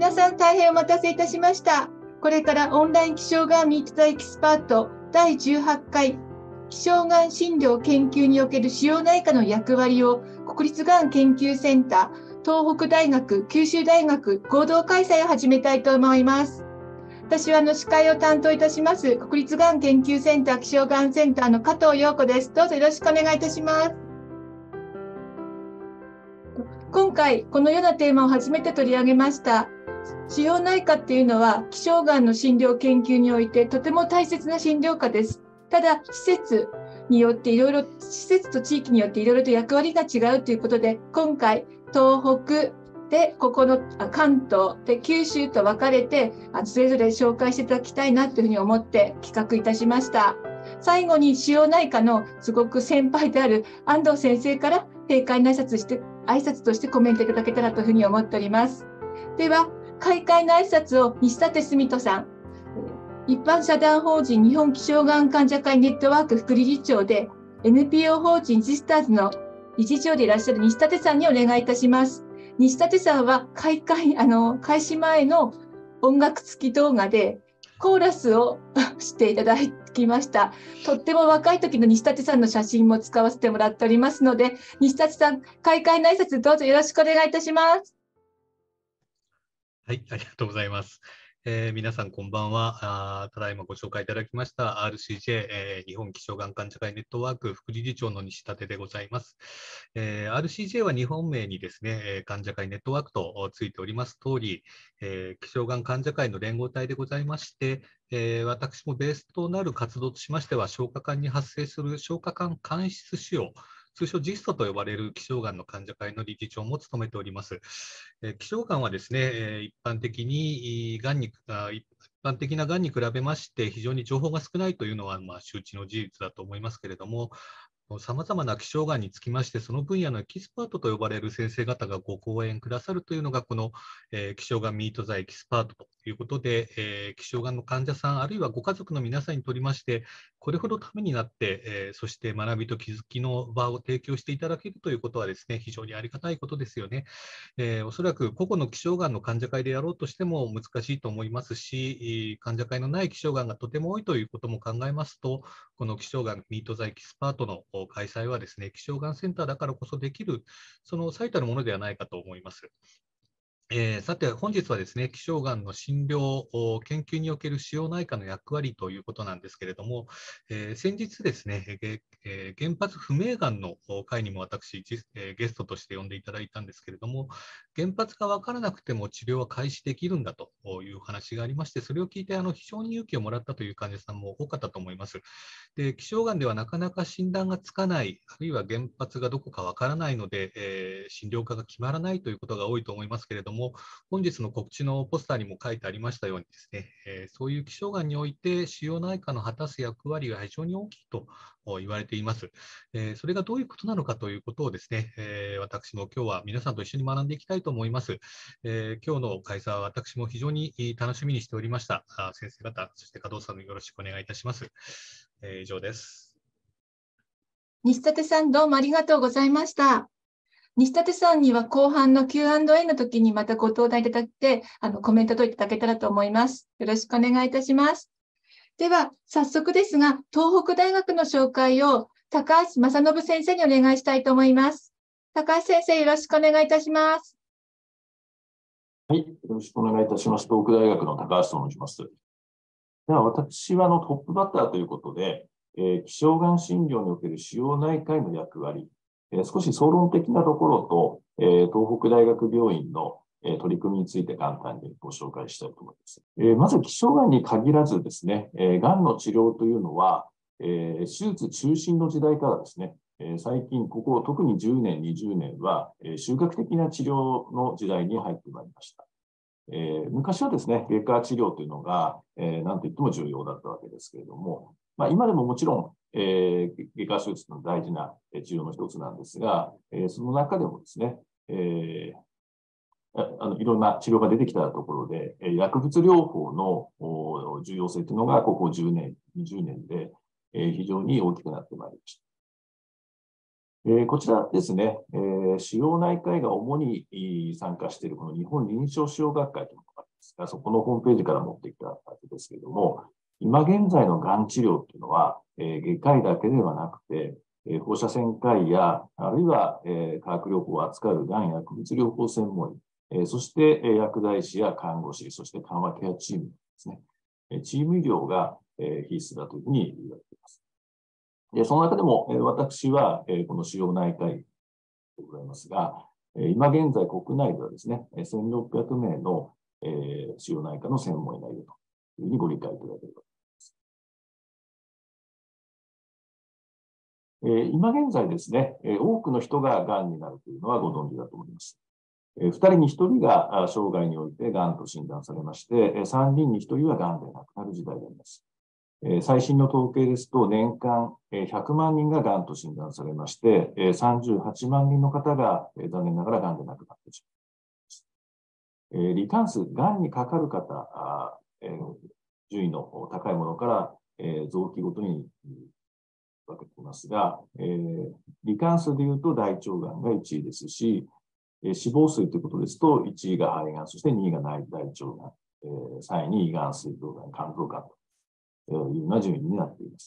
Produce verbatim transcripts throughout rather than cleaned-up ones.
皆さん大変お待たせいたしました。これからオンライン気象がんミートザエキスパートだいじゅうはちかい気象がん診療研究における腫瘍内科の役割を国立がん研究センター、東北大学、九州大学合同開催を始めたいと思います。私はあの司会を担当いたします国立がん研究センター気象がんセンターの加藤陽子です。どうぞよろしくお願いいたします。今回このようなテーマを初めて取り上げました。腫瘍内科っていうのは希少がんの診療研究においてとても大切な診療科です。ただ施設によっていろいろ施設と地域によっていろいろと役割が違うということで、今回東北でここの関東で九州と分かれてそれぞれ紹介していただきたいなというふうに思って企画いたしました。最後に腫瘍内科のすごく先輩である安藤先生から閉会の挨拶して挨拶としてコメントいただけたらというふうに思っております。では開会の挨拶を西舘澄人さん、一般社団法人日本気象がん患者会ネットワーク副理事長で エヌピーオー 法人ジスターズの理事長でいらっしゃる西舘さんにお願いいたします。西舘さんは開会あの開始前の音楽付き動画でコーラスをしていただきました。とっても若い時の西舘さんの写真も使わせてもらっておりますので、西舘さん、開会の挨拶どうぞよろしくお願いいたします。 はい、ありがとうございます。えー、皆さんこんばんは。あただいまご紹介いただきました アールシージェー、えー、日本気象がん患者会ネットワーク副理事長の西舘でございます。えー、アールシージェー は日本名にですね、患者会ネットワークとついております通り、えー、気象がん患者会の連合体でございまして、えー、私もベースとなる活動としましては、消化管に発生する消化管間質腫瘍、通称ジストと呼ばれる希少がんの患者会の理事長も務めております。えー、希少がんはですね、えー、一般的にがんにあ一般的ながんに比べまして非常に情報が少ないというのはまあ周知の事実だと思いますけれども、さまざまな希少がんにつきまして、その分野のエキスパートと呼ばれる先生方がご講演くださるというのが、この、えー、希少がんミートザエキスパートということで、えー、希少がんの患者さん、あるいはご家族の皆さんにとりまして、これほどためになって、えー、そして学びと気づきの場を提供していただけるということはですね、非常にありがたいことですよね。えー、おそらく個々の希少がんの患者会でやろうとしても難しいと思いますし、患者会のない希少がんがとても多いということも考えますと、この希少がんミートザエキスパートの開催はですね、希少がんセンターだからこそできる、その最たるものではないかと思います。えー、さて、本日はですね、希少がんの診療、研究における腫瘍内科の役割ということなんですけれども、えー、先日ですね、えー、原発不明がんの会にも私、えー、ゲストとして呼んでいただいたんですけれども、原発が分からなくても治療は開始できるんだという話がありまして、それを聞いてあの非常に勇気をもらったという患者さんも多かったと思います。で、希少がんではなかなか診断がつかない、あるいは原発がどこか分からないので、えー、診療科が決まらないということが多いと思いますけれども、本日の告知のポスターにも書いてありましたようにですね、えー、そういう希少がんにおいて腫瘍内科の果たす役割が非常に大きいと言われています。えー、それがどういうことなのかということをですね、えー、私も今日は皆さんと一緒に学んでいきたいと思います。えー、今日の開催は私も非常に楽しみにしておりました。先生方、そして加藤さんもよろしくお願いいたします。えー、以上です。 西舘さん、どうもありがとうございました。西舘さんには後半の キューアンドエー の時にまたご登壇いただいて、あのコメントといただけたらと思います。よろしくお願いいたします。では、早速ですが、東北大学の紹介を高橋正信先生にお願いしたいと思います。高橋先生、よろしくお願いいたします。 はい、よろしくお願いいたします。東北大学の高橋と申します。では、私はあのトップバッターということで、えー、希少がん診療における腫瘍内科医の役割、えー、少し総論的なところと、えー、東北大学病院の、えー、取り組みについて簡単にご紹介したいと思います。えー、まず、希少がんに限らずですね、えー、がんの治療というのは、えー、手術中心の時代からですね、えー、最近、ここ特にじゅうねん、にじゅうねんは、えー、集学的な治療の時代に入ってまいりました。えー、昔はですね、外科治療というのが、えー、何と言っても重要だったわけですけれども、まあ、今でももちろん、えー、外科手術の大事な治療の一つなんですが、えー、その中でもですね、えー、あのいろんな治療が出てきたところで、薬物療法の重要性というのがここじゅうねん、にじゅうねんで、えー、非常に大きくなってまいりました。えー、こちらですね、えー、腫瘍内科医が主に参加しているこの日本臨床腫瘍学会というのがありですが、そこのホームページから持ってきたわけですけれども、今現在のがん治療っていうのは、えー、外科医だけではなくて、えー、放射線科医や、あるいは、えー、化学療法を扱うがん薬物療法専門医、えー、そして、えー、薬剤師や看護師、そして緩和ケアチームですね。えー、チーム医療が、えー、必須だというふうに言われています。で、その中でも、えー、私は、えー、この腫瘍内科医でございますが、えー、今現在国内ではですね、せんろっぴゃくめいの、えー、腫瘍内科の専門医がいるというふうにご理解いただければ。えー、今現在ですね、えー、多くの人ががんになるというのはご存知だと思います。えー、ふたりにひとりが生涯においてがんと診断されまして、えー、さんにんにひとりはがんで亡くなる時代であります。えー、最新の統計ですと、年間ひゃくまんにんががんと診断されまして、えー、さんじゅうはちまんにんの方が、えー、残念ながらがんで亡くなってしまいます。えー、罹患数、がんにかかる方、あえー、順位の高いものから、えー、臓器ごとに分けていますが、えー、罹患数でいうと大腸がんがいちいですし、えー、死亡数ということですと、いちいが肺がん、そしてにいが大腸がん、えー、さんいに胃がん、膵臓がん、肝臓がんというような順位になっています。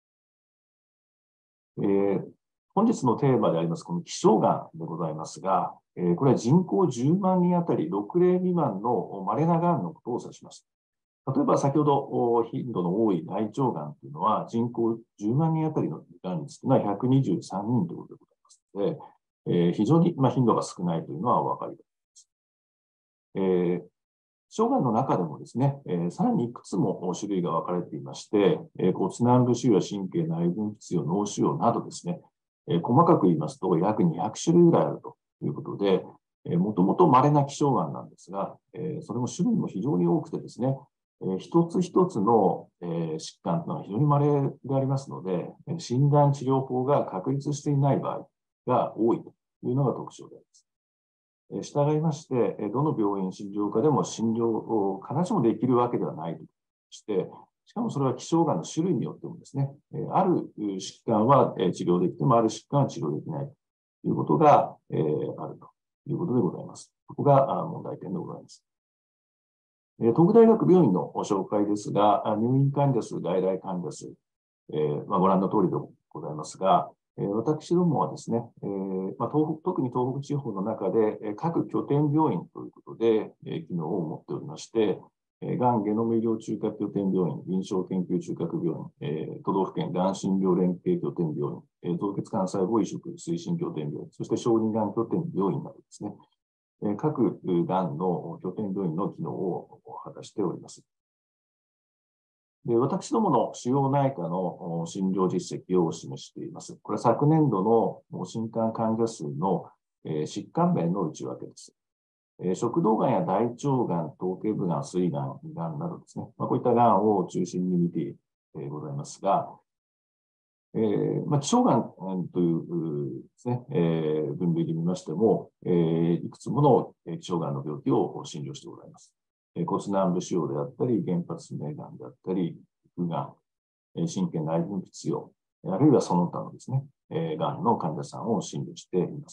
えー、本日のテーマであります、この希少がんでございますが、えー、これは人口じゅうまんにんあたりろくれいみまんの稀ながんのことを指します。例えば先ほど頻度の多い大腸がんというのは人口じゅうまんにんあたりのがん率というのはひゃくにじゅうさんにんということでございますので、えー、非常にまあ頻度が少ないというのはお分かりだと思います。えー、希少がんの中でもですね、えー、さらにいくつも種類が分かれていまして、えー、骨軟部腫瘍や神経内分泌腫瘍、脳腫瘍などですね、えー、細かく言いますと約にひゃくしゅるいぐらいあるということで、えー、もともと稀な希少がんなんですが、えー、それも種類も非常に多くてですね、えー、一つ一つの、えー、疾患というのは非常に稀でありますので、診断治療法が確立していない場合が多いというのが特徴であります。従いまして、どの病院、診療科でも診療を必ずしもできるわけではないとして、しかもそれは希少がんの種類によってもですね、ある疾患は治療できても、ある疾患は治療できないということがあるということでございます。ここが問題点でございます。東北大学病院の紹介ですが、入院患者数、外来患者数、えーまあ、ご覧の通りでございますが、えー、私どもはですね、えーまあ、東北特に東北地方の中で、えー、各拠点病院ということで、えー、機能を持っておりまして、えー、がんゲノム医療中核拠点病院、臨床研究中核病院、えー、都道府県がん診療連携拠点病院、えー、造血幹細胞移植推進拠点病院、そして小児がん拠点病院などですね、えー、各がんの拠点病院の機能を果たしております。で、私どもの腫瘍内科の診療実績を示しています。これは昨年度の診断患者数の疾患名の内訳です。食道がんや大腸がん、頭頸部がん、膵がん、胃がんなどですね、まあ、こういったがんを中心に見てございますが、えーまあ、希少がんというですね、えー、分類で見ましても、えー、いくつもの希少がんの病気を診療してございます。骨軟部腫瘍であったり、原発名がんであったり、腹がん、神経内分泌腫瘍、あるいはその他のですね、がんの患者さんを診療しています。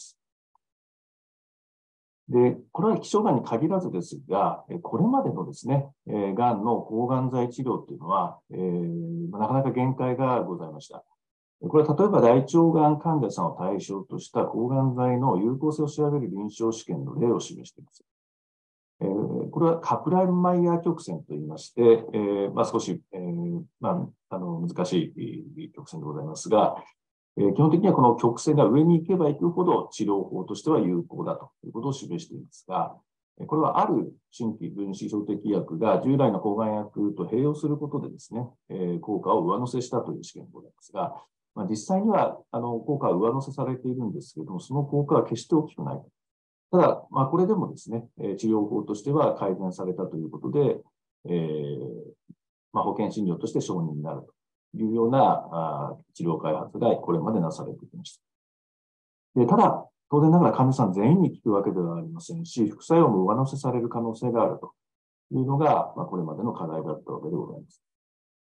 で、これは希少がんに限らずですが、これまでのですね、がんの抗がん剤治療というのは、えー、なかなか限界がございました。これは例えば大腸がん患者さんを対象とした抗がん剤の有効性を調べる臨床試験の例を示しています。えー、これはカプランマイヤー曲線といいまして、えーまあ、少し、えーまあ、あの難しい曲線でございますが、えー、基本的にはこの曲線が上に行けば行くほど治療法としては有効だということを示していますが、これはある新規分子標的薬が従来の抗がん薬と併用することでですね、えー、効果を上乗せしたという試験でございますが、まあ、実際にはあの効果は上乗せされているんですけれども、その効果は決して大きくない。ただ、まあ、これでもですね、治療法としては改善されたということで、えーまあ、保険診療として承認になるというようなあ治療開発がこれまでなされてきました。で、ただ、当然ながら患者さん全員に効くわけではありませんし、副作用も上乗せされる可能性があるというのが、まあ、これまでの課題だったわけでございます。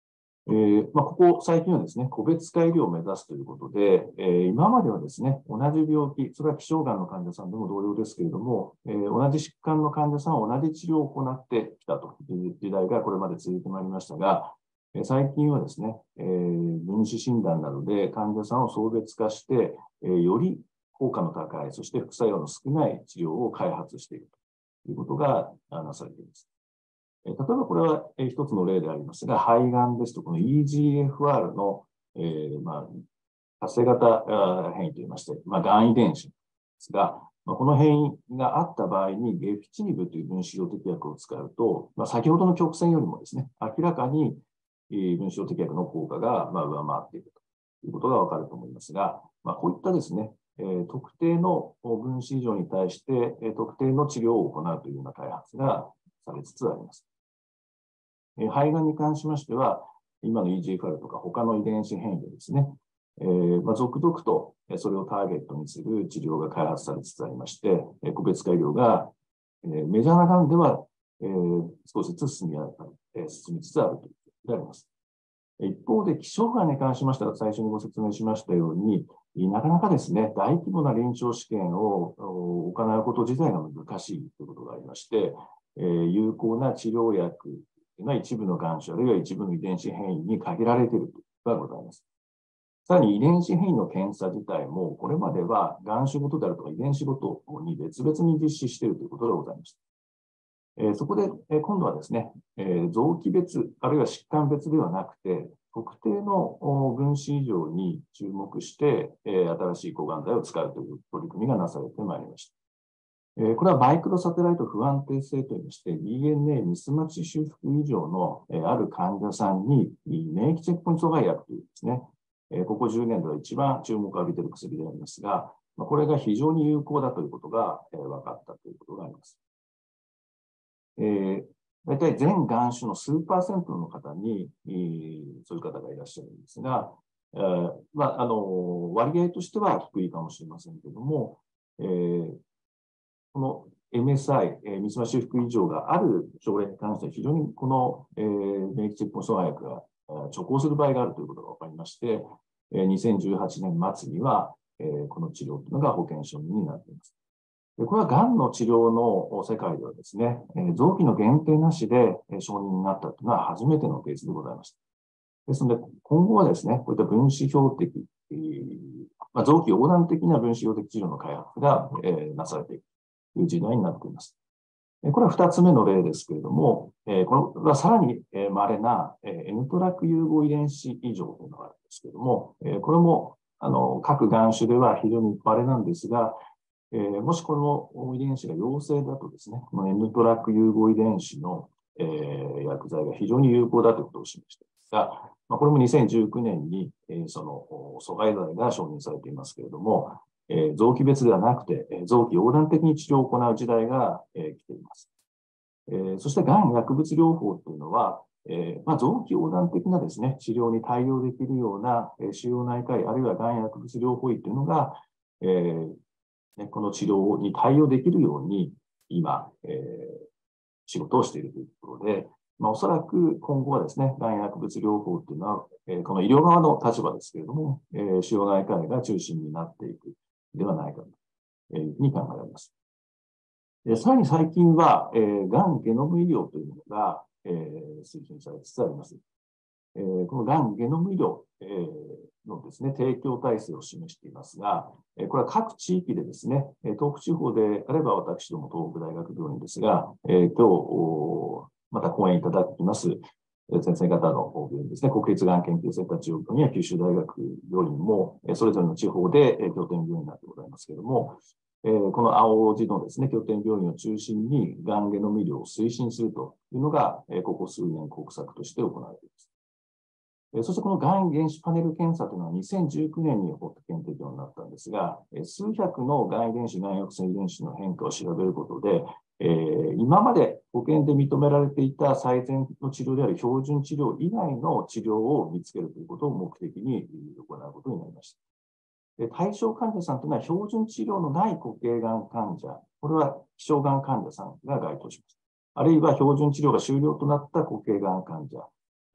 えーまあ、ここ最近はですね、個別化医療を目指すということで、えー、今まではですね、同じ病気、それは希少がんの患者さんでも同様ですけれども、えー、同じ疾患の患者さんは同じ治療を行ってきたという時代がこれまで続いてまいりましたが、えー、最近はですね、えー、分子診断などで患者さんを送別化して、えー、より効果の高い、そして副作用の少ない治療を開発しているということがなされています。例えばこれは一つの例でありますが、肺がんですと、この イージーエフアール の、えーまあ、活性型変異といいまして、まあ、がん遺伝子ですが、まあ、この変異があった場合に、ゲフチニブという分子標的薬を使うと、まあ、先ほどの曲線よりもですね、明らかに分子標的薬の効果がまあ上回っているということがわかると思いますが、まあ、こういったですね、えー、特定の分子異常に対して、えー、特定の治療を行うというような開発がされつつあります。肺がんに関しましては、今の イージーエフアール とか他の遺伝子変異でですね、えーまあ、続々とそれをターゲットにする治療が開発されつつありまして、個別化医療が、えー、メジャーながんでは、えー、少しずつ進み、えー、進みつつあるということであります。一方で、希少がんに関しましては、最初にご説明しましたように、なかなかですね、大規模な臨床試験を行うこと自体が難しいということがありまして、えー、有効な治療薬が一部のがん種あるいは一部の遺伝子変異に限られているということがございます。さらに遺伝子変異の検査自体も、これまではがん種ごとであるとか遺伝子ごとに別々に実施しているということがございました。えー、そこで、えー、今度はですね、えー、臓器別、あるいは疾患別ではなくて、特定の分子異常に注目して、えー、新しい抗がん剤を使うという取り組みがなされてまいりました。これはマイクロサテライト不安定性といいまして、ディーエヌエー ミスマッチ修復異常のある患者さんに免疫チェックポイント阻害薬というですね、ここじゅうねんでは一番注目を浴びている薬でありますが、これが非常に有効だということが分かったということがあります。えー、大体全がん種の数パーセントの方に、そういう方がいらっしゃるんですが、えーまあ、あの割合としては低いかもしれませんけれども、えーこの エムエスアイ、えー、ミスマッチ修復異常がある症例に関しては非常にこの、えー、免疫チェックポイント阻害薬が直行する場合があるということが分かりまして、えー、にせんじゅうはちねん末には、えー、この治療というのが保険承認になっています。でこれはがんの治療の世界ではですね、えー、臓器の限定なしで承認になったというのは初めてのケースでございました。ですので、今後はですね、こういった分子標的、えーまあ、臓器横断的な分子標的治療の開発が、えー、なされているという時代になっています。これは二つ目の例ですけれども、これはさらに稀な エヌ トラック融合遺伝子異常というのがあるんですけれども、これもあの各がん種では非常に稀なんですが、もしこの遺伝子が陽性だとですね、この エヌ トラック融合遺伝子の薬剤が非常に有効だということを示していますが、これもにせんじゅうきゅうねんにその阻害剤が承認されていますけれども、えー、臓器別ではなくて、えー、臓器横断的に治療を行う時代が、えー、来ています。えー、そして、がん薬物療法というのは、えーまあ、臓器横断的なですね、治療に対応できるような、えー、腫瘍内科医、あるいはがん薬物療法医というのが、えーね、この治療に対応できるように、今、えー、仕事をしているというところで、まあ、おそらく今後はですね、がん薬物療法というのは、えー、この医療側の立場ですけれども、えー、腫瘍内科医が中心になっていくではないかというふうに考えられます。さらに最近は、えー、がんゲノム医療というのが、えー、推進されつつあります。えー、このがんゲノム医療、えー、のですね、提供体制を示していますが、えー、これは各地域でですね、東北地方であれば私ども東北大学病院ですが、えー、今日、また講演いただきます、先生方の病院ですね、国立がん研究センター中央病院や九州大学病院も、それぞれの地方で拠点病院になってございますけれども、この青字のですね、拠点病院を中心に、がんゲノム医療を推進するというのが、ここ数年国策として行われています。そしてこのがん原子パネル検査というのはにせんじゅうきゅうねんに保険適用になったんですが、数百のがん遺伝子、がん抑制遺伝子の変化を調べることで、えー、今まで保険で認められていた最善の治療である標準治療以外の治療を見つけるということを目的に行うことになりました。で対象患者さんというのは標準治療のない固形がん患者、これは希少がん患者さんが該当します。あるいは標準治療が終了となった固形がん患者、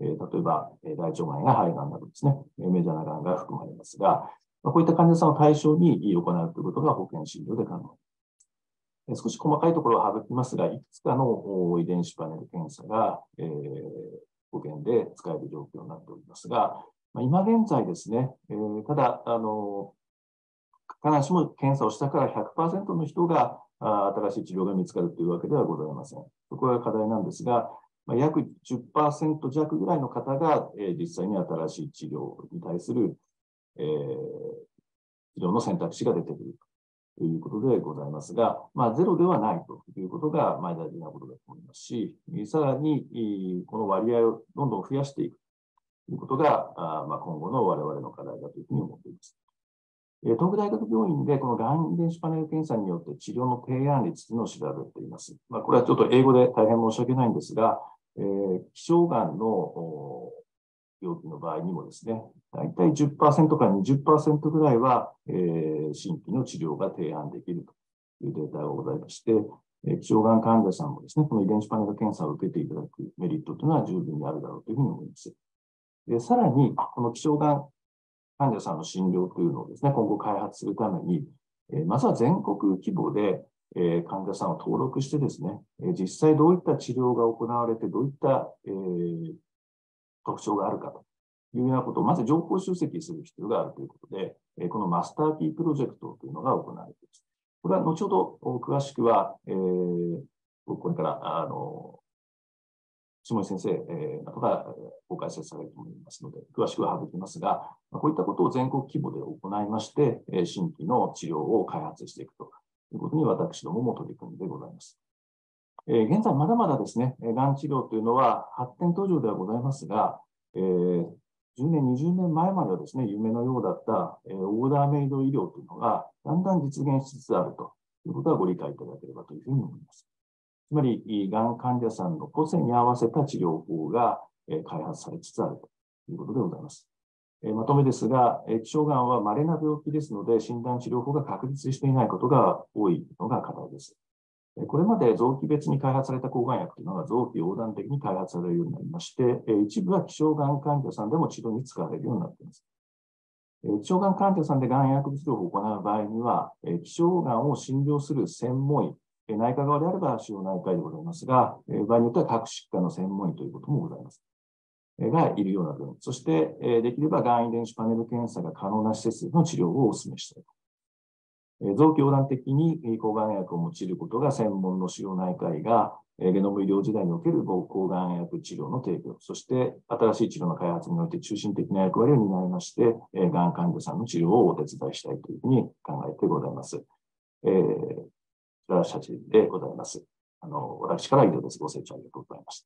えー、例えば、えー、大腸がんや肺がんなどですね、メジャーながんが含まれますが、こういった患者さんを対象に行うということが保険診療で可能。少し細かいところは省きますが、いくつかの遺伝子パネル検査が、えー、保険で使える状況になっておりますが、今現在ですね、えー、ただ、あの、必ずしも検査をしたから ひゃくパーセント の人が新しい治療が見つかるというわけではございません。そこが課題なんですが、約 じゅっパーセント 弱ぐらいの方が、えー、実際に新しい治療に対する、えー、治療の選択肢が出てくるということでございますが、まあ、ゼロではないということが、まあ、大事なことだと思いますし、さらに、この割合をどんどん増やしていくということが、あまあ、今後の我々の課題だというふうに思っています。東北大学病院でこのがん遺伝子パネル検査によって治療の提案率というのを調べています。まあ、これはちょっと英語で大変申し訳ないんですが、えー、希少がんの病気の場合にもですね、だいたい じゅっパーセント から にじゅっパーセント ぐらいは、えー、新規の治療が提案できるというデータがございまして、えー、希少がん患者さんもですね、この遺伝子パネル検査を受けていただくメリットというのは十分にあるだろうというふうに思います。で、さらに、この希少がん患者さんの診療というのをですね、今後開発するために、えー、まずは全国規模で、えー、患者さんを登録してですね、えー、実際どういった治療が行われて、どういった、えー、特徴があるかというようなことを、まず情報集積する必要があるということで、えー、このマスターキープロジェクトというのが行われています。これは後ほど詳しくは、えー、これから、あの、下井先生などがご解説されると思いますので、詳しくは省きますが、こういったことを全国規模で行いまして、新規の治療を開発していくということに私どもも取り組んでございます。現在まだまだですね、がん治療というのは発展途上ではございますが、じゅうねん、にじゅうねんまえまではですね、夢のようだったオーダーメイド医療というのがだんだん実現しつつあるということはご理解いただければというふうに思います。つまり、がん患者さんの個性に合わせた治療法が開発されつつあるということでございます。まとめですが、希少がんは稀な病気ですので、診断治療法が確立していないことが多いのが課題です。これまで臓器別に開発された抗がん薬というのが臓器横断的に開発されるようになりまして、一部は希少がん患者さんでも治療に使われるようになっています。希少がん患者さんでがん薬物療法を行う場合には、希少がんを診療する専門医、内科側であれば腫瘍内科医でございますが、場合によっては各疾患の専門医ということもございます。がいるような病院。そして、できればがん遺伝子パネル検査が可能な施設の治療をお勧めしたい。臓器横断的に抗がん薬を用いることが専門の腫瘍内科医が、ゲノム医療時代における抗がん薬治療の提供、そして新しい治療の開発において中心的な役割を担いまして、がん患者さんの治療をお手伝いしたいというふうに考えてございます。えー社長でございます。あの、私からは以上です。ご清聴ありがとうございました。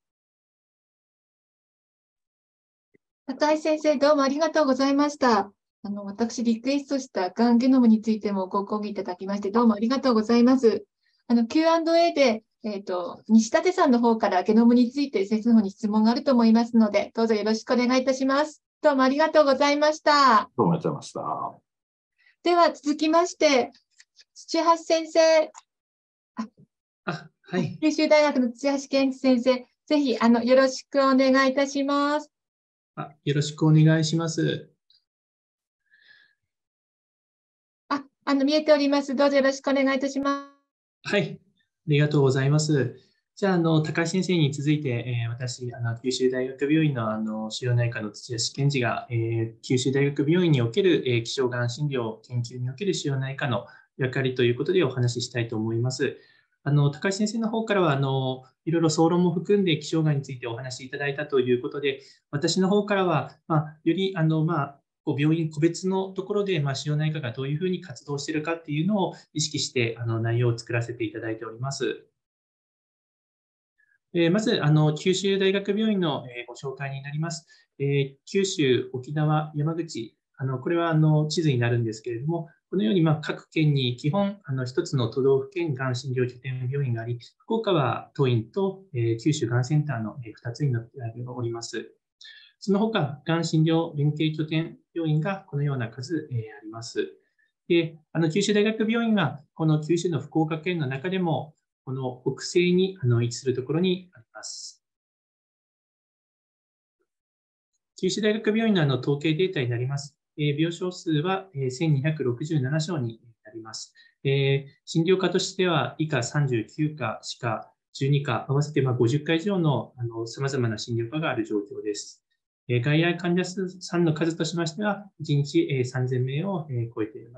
高井先生、どうもありがとうございました。あの、私、リクエストしたがんゲノムについてもご講義いただきまして、どうもありがとうございます。あの、キューアンドエー で、えっと、西舘さんの方からゲノムについて先生の方に質問があると思いますので、どうぞよろしくお願いいたします。どうもありがとうございました。 どうもありがとうございました。 では、続きまして、土橋先生。 あ、はい。 九州大学の土橋健一先生、ぜひ、あの、よろしくお願いいたします。 あ、よろしくお願いします。 あ、あの、見えております。どうぞよろしくお願いいたします。 はい。ありがとうございます。じゃあ、あの、高橋先生に続いて、えー、私、あの、九州大学病院の、あの、腫瘍内科の土橋健二が、えー、九州大学病院における、えー、希少がん診療研究における腫瘍内科の役割ということでお話ししたいと思います。あの、高橋先生の方からは、あの、いろいろ総論も含んで希少がんについてお話しいただいたということで、私の方からは、まあ、より、あの、まあ、病院個別のところで、まあ、腫瘍内科がどういうふうに活動しているかっていうのを意識して、あの、内容を作らせていただいております。えー、まず、あの、九州大学病院の、えー、ご紹介になります。えー、九州、沖縄、山口、あの、これは、あの、地図になるんですけれども、このように、まあ、各県に基本、あの、一つの都道府県がん診療拠点病院があり、福岡は当院と、えー、九州がんセンターの二つになっております。その他、がん診療連携拠点病院がこのような数、えー、あります。で、あの、九州大学病院が、この九州の福岡県の中でも、この北西にあの位置するところにあります。 九州大学病院のあの統計データになります。えー、病床数はせんにひゃくろくじゅうななしょうになります。えー、診療科としては、以下さんじゅうきゅうか、歯科、じゅうにか、合わせてまあごじゅっか以上のさまざまな診療科がある状況です。えー、外来患者さんの数としましては、いちにちさんぜんめいを超えています。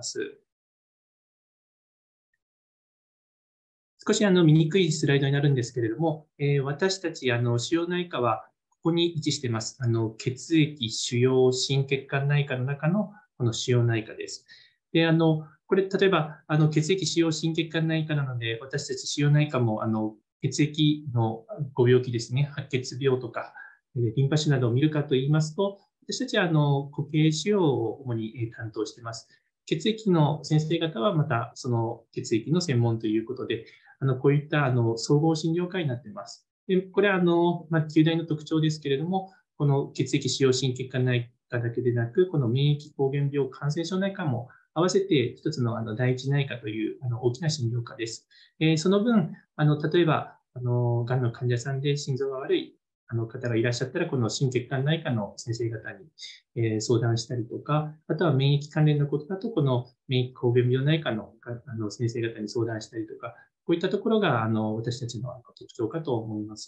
少しあの見にくいスライドになるんですけれども、えー、私たちあの腫瘍内科はここに位置しています。あの血液、腫瘍、心血管内科の中のこの腫瘍内科です。で、あのこれ例えばあの血液、腫瘍、心血管内科なので、私たち腫瘍内科もあの血液のご病気ですね、白血病とかリンパ腫などを見るかといいますと、私たちはあの固形腫瘍を主に担当しています。血液の先生方はまたその血液の専門ということで、あのこういったあの総合診療科になっています。でこれはあの、まあ、旧大の特徴ですけれども、この血液腫瘍心血管内科だけでなく、この免疫膠原病感染症内科も合わせて一つのあの第一内科というあの大きな診療科です。えー、その分、あの例えば、あのがんの患者さんで心臓が悪いあの方がいらっしゃったら、この心血管内科の先生方に、えー、相談したりとか、あとは免疫関連のことだと、この免疫膠原病内科のあの先生方に相談したりとか、こういったところがあの私たちの特徴かと思います。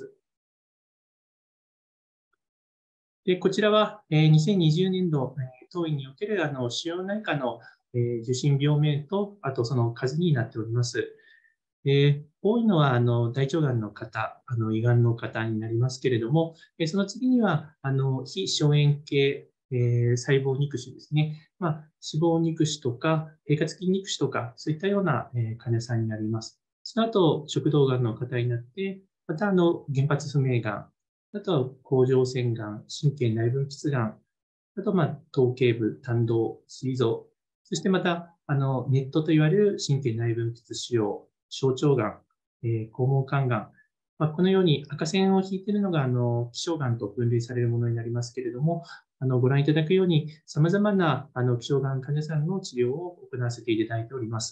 でこちらはにせんにじゅうねんど、当院におけるあの腫瘍内科の受診病名と、あとその数になっております。で多いのはあの大腸がんの方、あの胃がんの方になりますけれども、その次にはあの非消炎系、えー、細胞肉腫ですね、まあ、脂肪肉腫とか、平滑筋肉腫とか、そういったような、えー、患者さんになります。その後、食道がんの方になって、またあの原発不明がん、あとは甲状腺がん、神経内分泌がん、あとまあ頭頸部、胆道、膵臓、そしてまたあのネットと言われる神経内分泌腫瘍、小腸がん、えー、肛門肝がん、まあ、このように赤線を引いているのがあの希少がんと分類されるものになりますけれども、あのご覧いただくように、さまざまなあの希少がん患者さんの治療を行わせていただいております。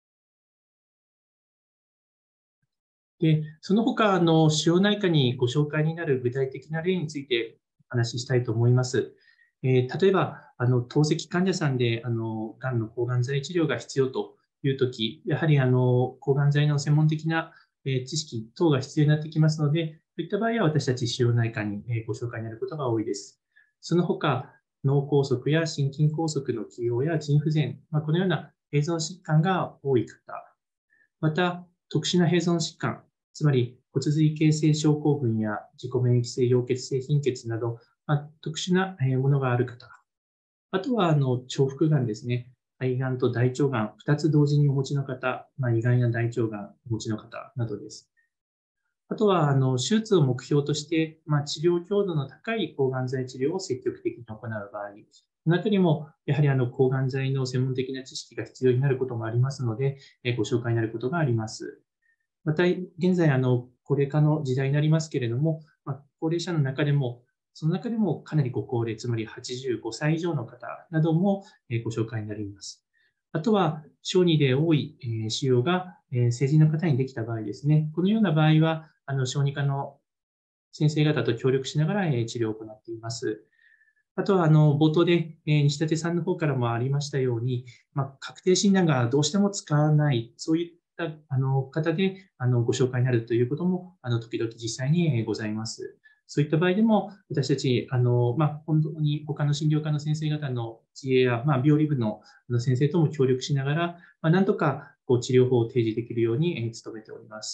でその他あの腫瘍内科にご紹介になる具体的な例についてお話ししたいと思います。えー、例えば、あの透析患者さんであのがんの抗がん剤治療が必要というとき、やはりあの抗がん剤の専門的な知識等が必要になってきますので、そういった場合は私たち腫瘍内科にご紹介になることが多いです。その他、脳梗塞や心筋梗塞の起用や腎不全、まあ、このような併存疾患が多い方、また特殊な併存疾患、つまり骨髄形成症候群や自己免疫性溶血性貧血など、まあ、特殊なものがある方、あとはあの重複がんですね。肺がんと大腸がん、ふたつ同時にお持ちの方、まあ、胃がんや大腸がんお持ちの方などです。あとはあの手術を目標として、まあ、治療強度の高い抗がん剤治療を積極的に行う場合、そのあたりもやはりあの抗がん剤の専門的な知識が必要になることもありますので、ご紹介になることがあります。また、現在、あの高齢化の時代になりますけれども、まあ、高齢者の中でも、その中でもかなりご高齢、つまりはちじゅうごさい以上の方などもご紹介になります。あとは、小児で多い腫瘍が成人の方にできた場合ですね、このような場合は、あの小児科の先生方と協力しながら治療を行っています。あとは、あの冒頭で西舘さんの方からもありましたように、まあ、確定診断がどうしても使わない、そういったあの方であのご紹介になるということも、あの時々実際にございます。そういった場合でも、私たち、あのまあ、本当に他の診療科の先生方の知恵や、まあ、病理部の先生とも協力しながら、まあ、なんとかこう治療法を提示できるように努めております。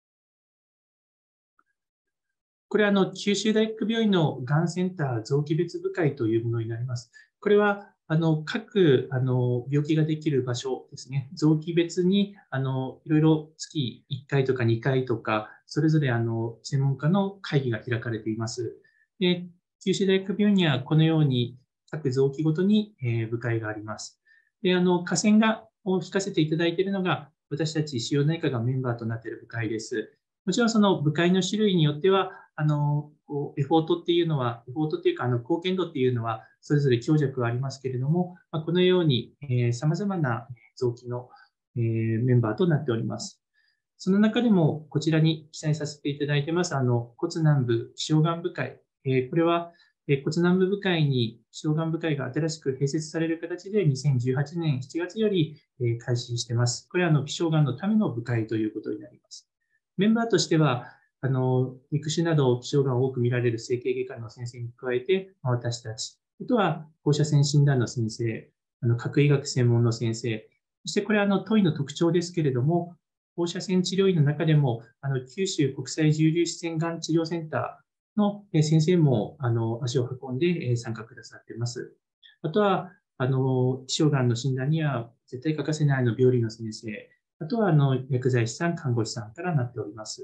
これはあの九州大学病院のがんセンター臓器別部会というものになります。これはあの各あの病気ができる場所ですね、臓器別にあのいろいろ月いっかいとかにかいとか、それぞれあの専門家の会議が開かれています。で九州大学病院にはこのように各臓器ごとに部会があります。であの下線がを引かせていただいているのが、私たち腫瘍内科がメンバーとなっている部会です。もちろんその部会の種類によっては、あのエフォートっていうのは、エフォートっていうか、あの貢献度っていうのは、それぞれ強弱がありますけれども、まあ、このようにさまざまな臓器の、えー、メンバーとなっております。その中でも、こちらに記載させていただいてます、あの骨軟部希少がん部会、えー、これはえ骨軟部部会に気象がん部会が新しく併設される形でにせんじゅうはちねんしちがつより、え開始しています。これはあの気象がんのための部会ということになります。メンバーとしては、あの育種など気象がんを多く見られる整形外科の先生に加えて、私たち、あとは放射線診断の先生、あの核医学専門の先生、そしてこれはあの当院の特徴ですけれども、放射線治療院の中でも、あの九州国際重粒子線がん治療センターの先生もあの足を運んで参加くださっています。あとは、あの気象がんの診断には絶対欠かせないの病理の先生、あとはあの薬剤師さん、看護師さんからなっております。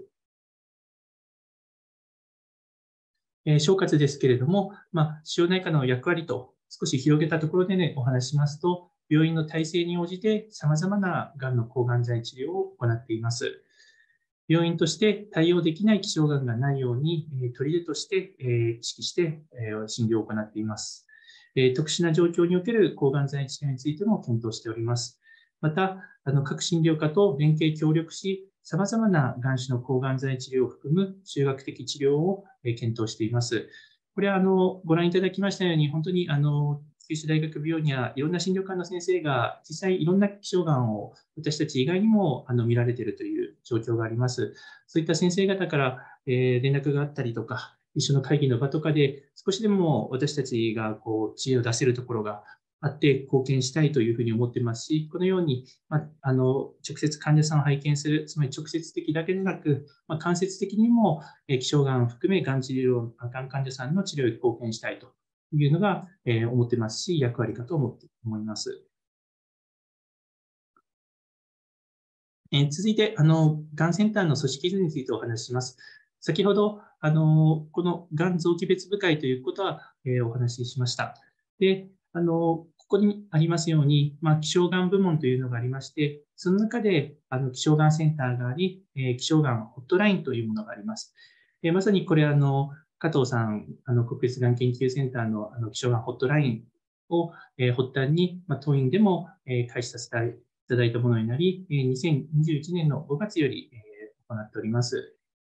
えー、総括ですけれども、まあ、腫瘍内科の役割と少し広げたところで、ね、お話ししますと、病院の体制に応じて様々ながんの抗がん剤治療を行っています。病院として対応できない希少がんがないように、えー、取り出として、えー、意識して、えー、診療を行っています。えー、特殊な状況における抗がん剤治療についても検討しております。また、あの各診療科と連携協力し、様々ながん種の抗がん剤治療を含む集学的治療を検討しています。これはあのご覧いただきましたように、本当にあの九州大学病院にはいろんな診療科の先生が実際いろんな希少がんを私たち以外にもあの見られているという状況があります。そういった先生方から、えー、連絡があったりとか、一緒の会議の場とかで少しでも私たちがこう知恵を出せるところがあって貢献したいというふうに思っていますし、このように、まあ、あの直接患者さんを拝見する、つまり直接的だけでなく、まあ、間接的にも希少がんを含めがん治療、がん患者さんの治療に貢献したいというのが、えー、思ってますし、役割かと思って思います。えー、続いて、あのがんセンターの組織図についてお話しします。先ほど、あのこのがん臓器別部会ということは、えー、お話ししました。であのここにありますように、まあ、希少がん部門というのがありまして、その中であの希少がんセンターがあり、えー、希少がんホットラインというものがあります。えー、まさにこれあの、加藤さん、あの国立がん研究センターのあの希少がんホットラインを、えー、発端に、まあ、当院でも、えー、開始させていただいたものになり、えー、にせんにじゅういちねんのごがつより、えー、行っております。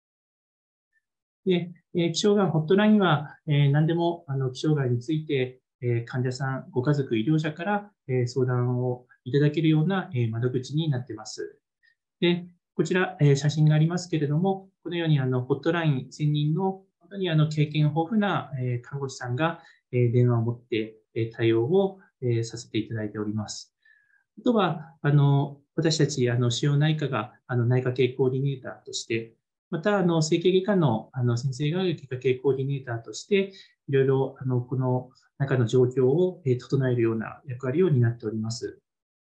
で、えー、希少がんホットラインは、えー、何でもあの希少がんについて患者さん、ご家族、医療者から相談をいただけるような窓口になっています。で、こちら写真がありますけれども、このようにあのホットライン専任の本当にあの経験豊富な看護師さんが電話を持って対応をさせていただいております。あとは、あの私たちあの腫瘍内科があの内科系コーディネーターとして、またあの整形外科のあの先生が外科系コーディネーターとして、いろいろあのこの中の状況を整えるような役割を担っております。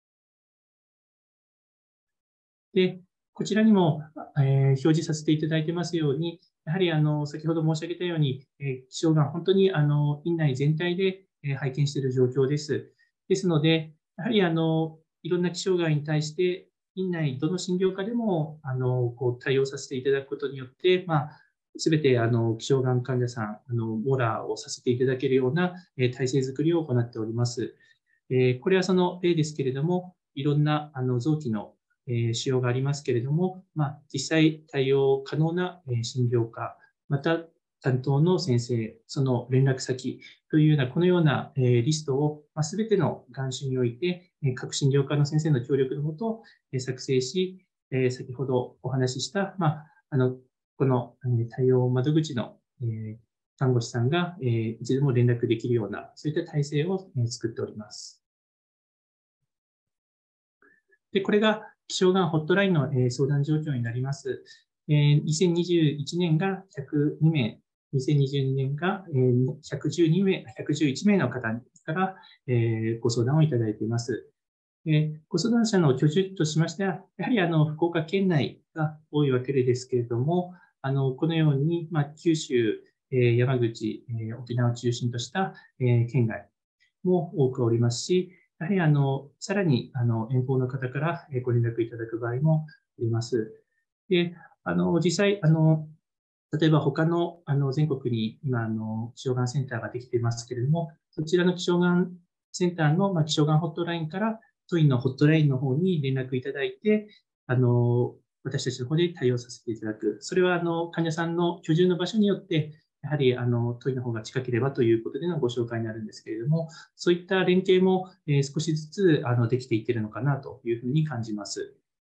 で、こちらにも、えー、表示させていただいてますように、やはりあの先ほど申し上げたように、えー、希少がん、本当にあの院内全体で、えー、拝見している状況です。ですので、やはりあのいろんな希少がんに対して、院内どの診療科でもあのこう対応させていただくことによって、まあ、すべてあの希少がん患者さん、あのモラーをさせていただけるような、えー、体制づくりを行っております。えー、これはその例ですけれども、いろんなあの臓器のえー、腫瘍がありますけれども、まあ、実際対応可能な、えー、診療科、また担当の先生、その連絡先というような、このような、えー、リストを、まあ、全てのがん種において、えー、各診療科の先生の協力のもと、えー、作成し、えー、先ほどお話しした、まあ、あのこの、えー、対応窓口の、えー、看護師さんが、えー、いつでも連絡できるような、そういった体制を、えー、作っております。で、これが希少がんホットラインの相談状況になります。にせんにじゅういちねんがひゃくにめい、にせんにじゅうにねんがひゃくじゅうにめい、ひゃくじゅういちめいの方からご相談をいただいています。ご相談者の居住としましては、やはりあの福岡県内が多いわけですけれども、あのこのように、まあ、九州、山口、沖縄を中心とした県外も多くおりますし、やはりあのさらにあの遠方の方からご連絡いただく場合もあります。で、あの実際あの、例えば他のあの全国に今あの、希少がんセンターができていますけれども、そちらの希少がんセンターの、まあ、希少がんホットラインから当院のホットラインの方に連絡いただいて、あの私たちの方で対応させていただく。それはあの患者さんの居住の場所によって、 やはりあの都医の方が近ければということでのご紹介になるんですけれども、そういった連携も、えー、少しずつあのできていっているのかなというふうに感じます。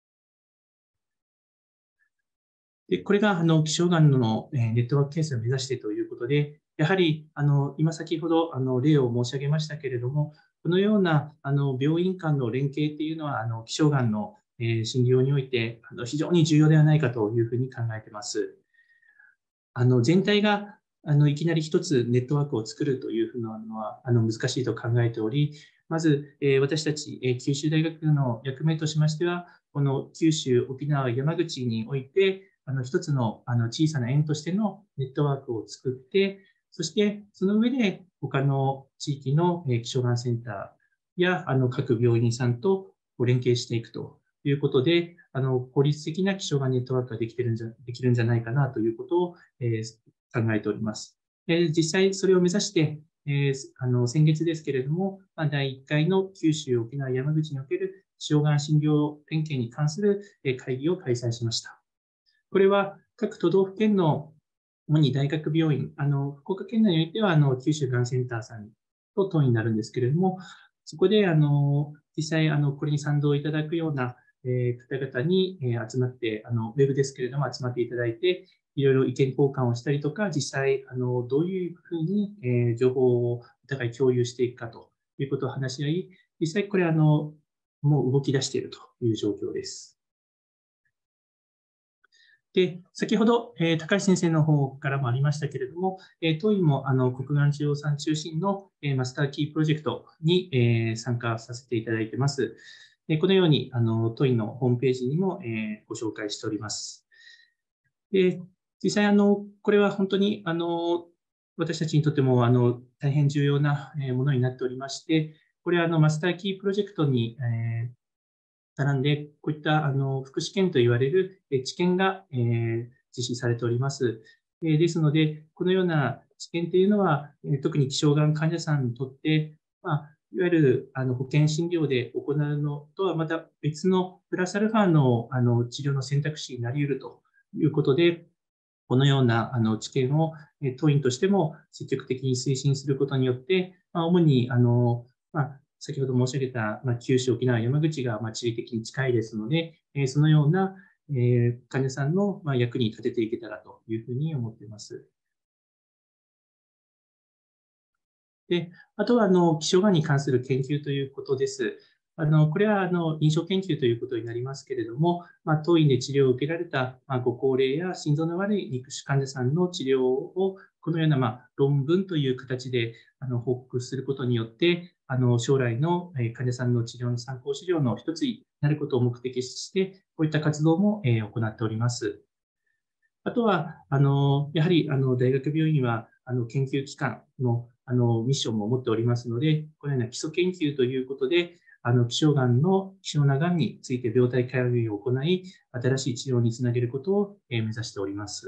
でこれがあの希少がんのネットワーク検査を目指してということで、やはりあの今先ほどあの例を申し上げましたけれども、このようなあの病院間の連携というのは、あの希少がんの診療においてあの非常に重要ではないかというふうに考えています。あの全体があのいきなり一つネットワークを作るというふうなのはあの難しいと考えており、まず、えー、私たち、えー、九州大学の役目としましては、この九州、沖縄、山口において、あの一つのあの小さな円としてのネットワークを作って、そしてその上で他の地域の希少がんセンターやあの各病院さんと連携していくということで、あの効率的な希少がんネットワークができてるんじゃできるんじゃないかなということを、えー、考えております。えー、実際それを目指して、えー、あの先月ですけれども、だいいっかいの九州、沖縄、山口における希少がん診療連携に関する会議を開催しました。これは各都道府県の主に大学病院、あの福岡県内においてはあの九州がんセンターさんと等になるんですけれども、そこであの実際あのこれに賛同いただくような、えー、方々に、えー、集まって、あのウェブですけれども集まっていただいて、いろいろ意見交換をしたりとか、実際あのどういうふうに、えー、情報をお互い共有していくかということを話し合い、実際これあのもう動き出しているという状況です。で、先ほど、えー、高橋先生の方からもありましたけれども、えー、当院もあの国眼治療さん中心の、えー、マスターキープロジェクトに、えー、参加させていただいています。でこのように、あの当院のホームページにも、えー、ご紹介しております。で実際、あのこれは本当にあの私たちにとってもあの大変重要なものになっておりまして、これはあのマスターキープロジェクトに、えー並んで、こういったあの福祉券といわれる治験が、えー、実施されております。えー、ですので、このような治験というのは、えー、特に希少がん患者さんにとって、まあ、いわゆるあの保険診療で行うのとはまた別のプラスアルファのあの治療の選択肢になり得るということで、このようなあの治験を当院としても積極的に推進することによって、まあ、主にあの、まあ先ほど申し上げた、まあ、九州、沖縄、山口が、まあ、地理的に近いですので、えー、そのような、えー、患者さんの、まあ、役に立てていけたらというふうに思っています。で、あとはあの希少がんに関する研究ということです。あのこれはあの臨床研究ということになりますけれども、まあ、当院で治療を受けられた、まあ、ご高齢や心臓の悪い肉腫患者さんの治療をこのような、まあ、論文という形であの報告することによって、あの将来の患者さんの治療の参考資料の一つになることを目的として、こういった活動も行っております。あとは、あのやはりあの大学病院はあの研究機関のあのミッションも持っておりますので、このような基礎研究ということで、あの希少がんの希少ながんについて病態解明を行い、新しい治療につなげることを目指しております。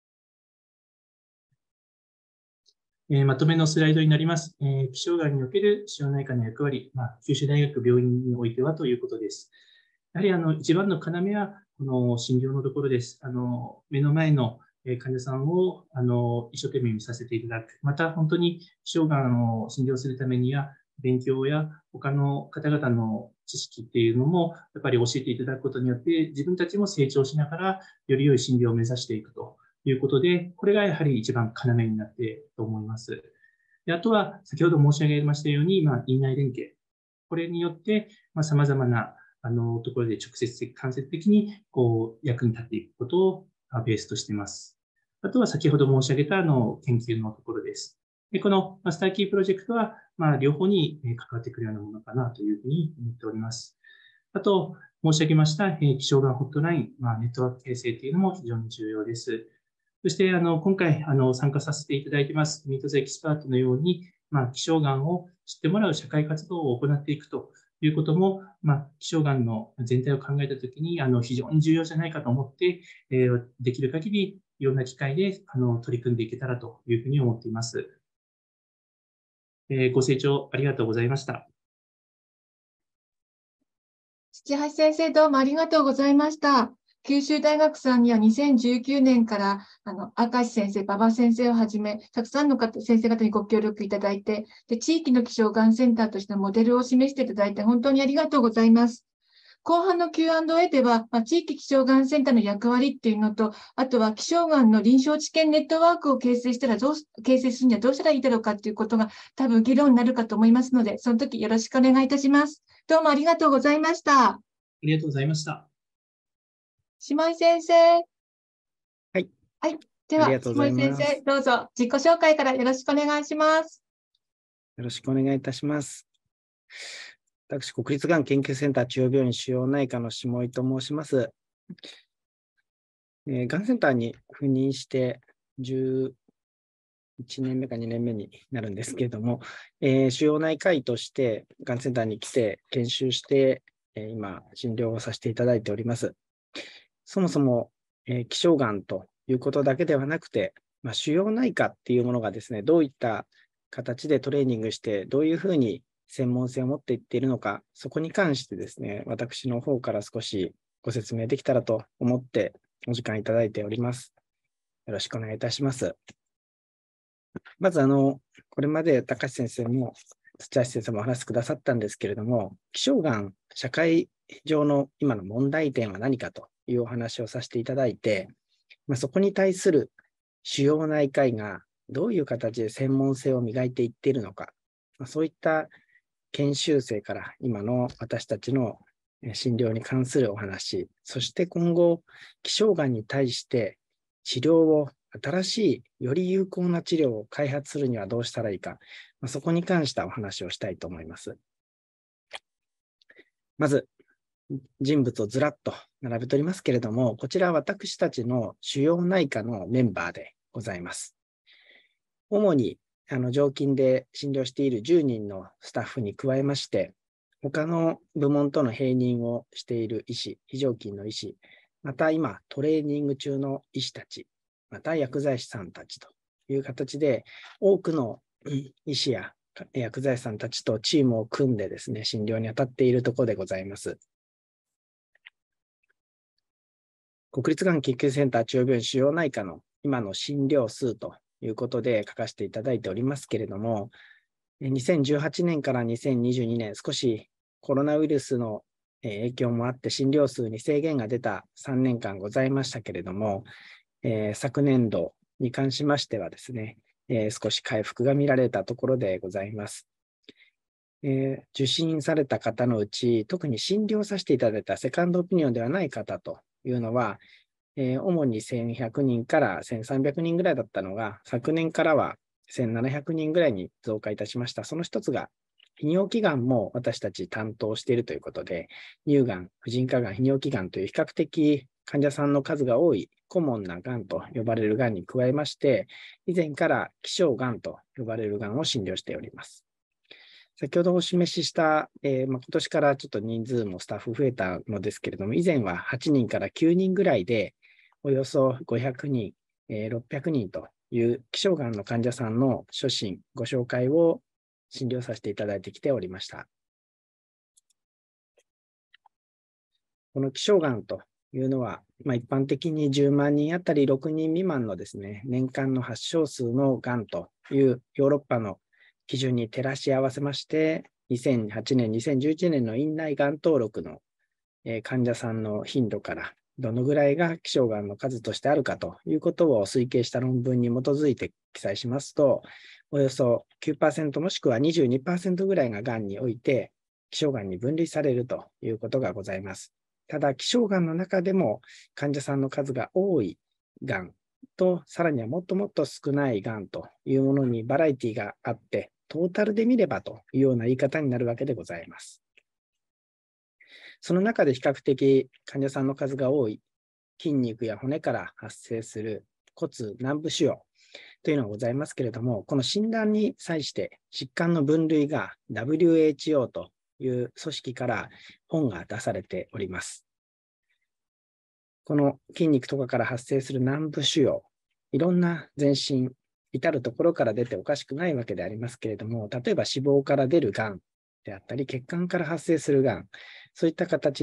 えー、まとめのスライドになります。えー、希少がんにおける腫瘍内科の役割、まあ、九州大学病院においてはということです。やはりあの一番の要は、この診療のところです。あの目の前の患者さんをあの一生懸命見させていただく。また、本当に希少がんを診療するためには、勉強や他の方々の知識っていうのも、やっぱり教えていただくことによって、自分たちも成長しながら、より良い診療を目指していくということで、これがやはり一番要になっていると思います。であとは、先ほど申し上げましたように、まあ、院内連携。これによって、まあ、様々なあのところで直接的、間接的にこう役に立っていくことをベースとしています。あとは先ほど申し上げたあの研究のところです。でこのマスターキープロジェクトは、まあ、両方に関わってくるようなものかなというふうに思っております。あと、申し上げました希少がんホットライン、まあ、ネットワーク形成というのも非常に重要です。そして、あの今回あの参加させていただいています、ミートズエキスパートのように、まあ、希少がんを知ってもらう社会活動を行っていくということも、まあ、希少がんの全体を考えたときにあの非常に重要じゃないかと思って、えー、できる限りいろんな機会であの取り組んでいけたらというふうに思っています。えー、ご清聴ありがとうございました。 土橋先生、どうもありがとうございました。 九州大学さんにはにせんじゅうきゅうねんからあの明石先生、馬場先生をはじめ、たくさんの方先生方にご協力いただいて、で地域の気象がんセンターとしてのモデルを示していただいて、本当にありがとうございます。後半の キューアンドエー では、まあ、地域気象がんセンターの役割っていうのと、あとは気象がんの臨床知見ネットワークを形成したらどう形成するにはどうしたらいいだろうかっていうことが多分議論になるかと思いますので、その時よろしくお願いいたします。どうもありがとうございました。 ありがとうございました。 下井先生。 はい。 はい。では、下井先生、どうぞ自己紹介からよろしくお願いします。 よろしくお願いいたします。私、国立がん研究センター中央病院腫瘍内科の下井と申します。えー、がんセンターに赴任してじゅういちねんめかにねんめになるんですけれども、えー、腫瘍内科医としてがんセンターに来て研修して、えー、今、診療をさせていただいております。そもそも、えー、希少がんということだけではなくて、まあ、腫瘍内科っていうものがですね、どういった形でトレーニングして、どういうふうに専門性を持っていっているのか、そこに関してですね、私の方から少しご説明できたらと思ってお時間いただいております。よろしくお願いいたします。まず、あの、これまで高橋先生も土橋先生もお話しくださったんですけれども、希少がん、社会上の今の問題点は何かというお話をさせていただいて、まあ、そこに対する腫瘍内科医がどういう形で専門性を磨いていっているのか、まあ、そういった研修生から今の私たちの診療に関するお話、そして今後、希少がんに対して治療を、新しい、より有効な治療を開発するにはどうしたらいいか、まあ、そこに関したお話をしたいと思います。まず、人物をずらっと並べておりますけれども、こちらは私たちの腫瘍内科のメンバーでございます。主にあの常勤で診療しているじゅうにんのスタッフに加えまして、他の部門との併任をしている医師、非常勤の医師、また今トレーニング中の医師たち、また薬剤師さんたちという形で、多くの医師や薬剤師さんたちとチームを組んでですね、診療に当たっているところでございます。国立がん研究センター中央病院腫瘍内科の今の診療数ということで書かせていただいておりますけれども、にせんじゅうはちねんからにせんにじゅうにねん、少しコロナウイルスの影響もあって診療数に制限が出たさんねんかんございましたけれども、えー、昨年度に関しましてはですね、えー、少し回復が見られたところでございます。えー、受診された方のうち、特に診療させていただいたセカンドオピニオンではない方というのは、えー、主にせんひゃくにんからせんさんびゃくにんぐらいだったのが、昨年からはせんななひゃくにんぐらいに増加いたしました。その一つが、泌尿器がんも私たち担当しているということで、乳がん、婦人科がん、泌尿器がんという比較的患者さんの数が多いコモンながんと呼ばれるがんに加えまして、以前から希少がんと呼ばれるがんを診療しております。先ほどお示しした、えーまあ、今年からちょっと人数もスタッフ増えたのですけれども、以前ははちにんからきゅうにんぐらいで、およそごひゃくにん、えー、ろっぴゃくにんという希少がんの患者さんの初診、ご紹介を診療させていただいてきておりました。この希少がんというのは、まあ、一般的にじゅうまんにんあたりろくにん未満のですね、年間の発症数のがんというヨーロッパの基準に照らし合わせまして、にせんはちねん、にせんじゅういちねんの院内がん登録の患者さんの頻度からどのぐらいが希少がんの数としてあるかということを推計した論文に基づいて記載しますと、およそ きゅうパーセント もしくは にじゅうにパーセント ぐらいががんにおいて希少がんに分類されるということがございます。ただ、希少がんの中でも患者さんの数が多いがんと、さらにはもっともっと少ないがんというものにバラエティがあって、トータルで見ればというような言い方になるわけでございます。その中で比較的患者さんの数が多い筋肉や骨から発生する骨軟部腫瘍というのがございますけれども、この診断に際して疾患の分類が ダブリューエイチオー という組織から本が出されております。この筋肉とかから発生する軟部腫瘍、いろんな全身、至るところから出ておかしくないわけでありますけれども、例えば脂肪から出るがんであったり、血管から発生するがん、そういった形で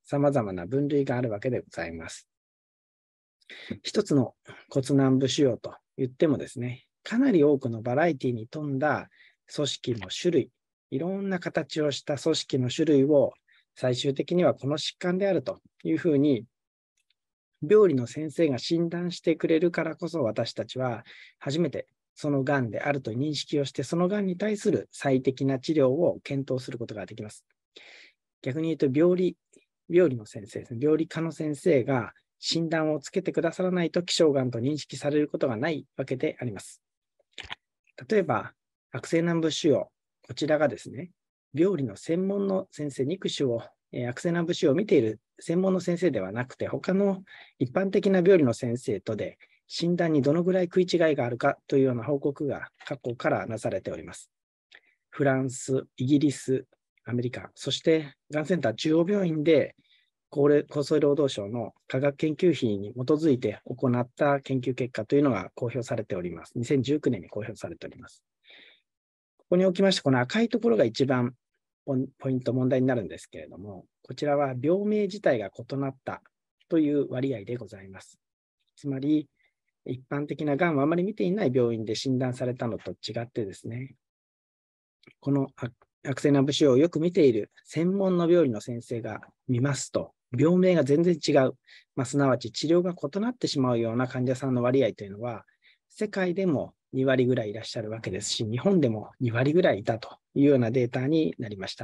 様々な分類があるわけでございます。一つの骨軟部腫瘍と言ってもですね、かなり多くのバラエティに富んだ組織の種類、いろんな形をした組織の種類を最終的にはこの疾患であるというふうに病理の先生が診断してくれるからこそ、私たちは初めてそのがんであると認識をして、そのがんに対する最適な治療を検討することができます。逆に言うと、病理、病理の先生ですね、病理科の先生が診断をつけてくださらないと、希少がんと認識されることがないわけであります。例えば、悪性軟部腫瘍、こちらがですね、病理の専門の先生、肉腫を、えー、悪性軟部腫瘍を見ている専門の先生ではなくて、他の一般的な病理の先生とで、診断にどのぐらい食い違いがあるかというような報告が過去からなされております。フランス、イギリス、アメリカ、そしてがんセンター中央病院で厚齢厚生労働省の科学研究費に基づいて行った研究結果というのが公表されております。にせんじゅうきゅうねんに公表されております。ここにおきまして、この赤いところが一番ポイント、問題になるんですけれども、こちらは病名自体が異なったという割合でございます。つまり、一般的ながんをあまり見ていない病院で診断されたのと違ってですね、この悪性軟部腫瘍をよく見ている専門の病理の先生が見ますと、病名が全然違う、まあ、すなわち治療が異なってしまうような患者さんの割合というのは、世界でもにわりぐらいいらっしゃるわけですし、日本でもにわりぐらいいたというようなデータになりました。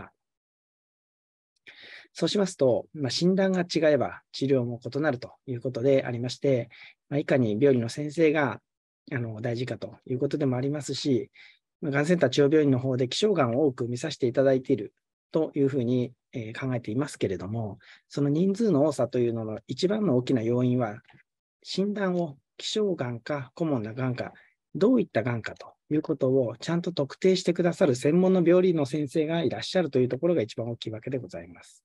そうしますと、まあ、診断が違えば治療も異なるということでありまして、まあ、いかに病理の先生があの大事かということでもありますし、がんセンター中央病院の方で希少がんを多く見させていただいているというふうに考えていますけれども、その人数の多さというのの一番の大きな要因は、診断を希少がんかコモンながんか、どういったがんかということをちゃんと特定してくださる専門の病理の先生がいらっしゃるというところが一番大きいわけでございます。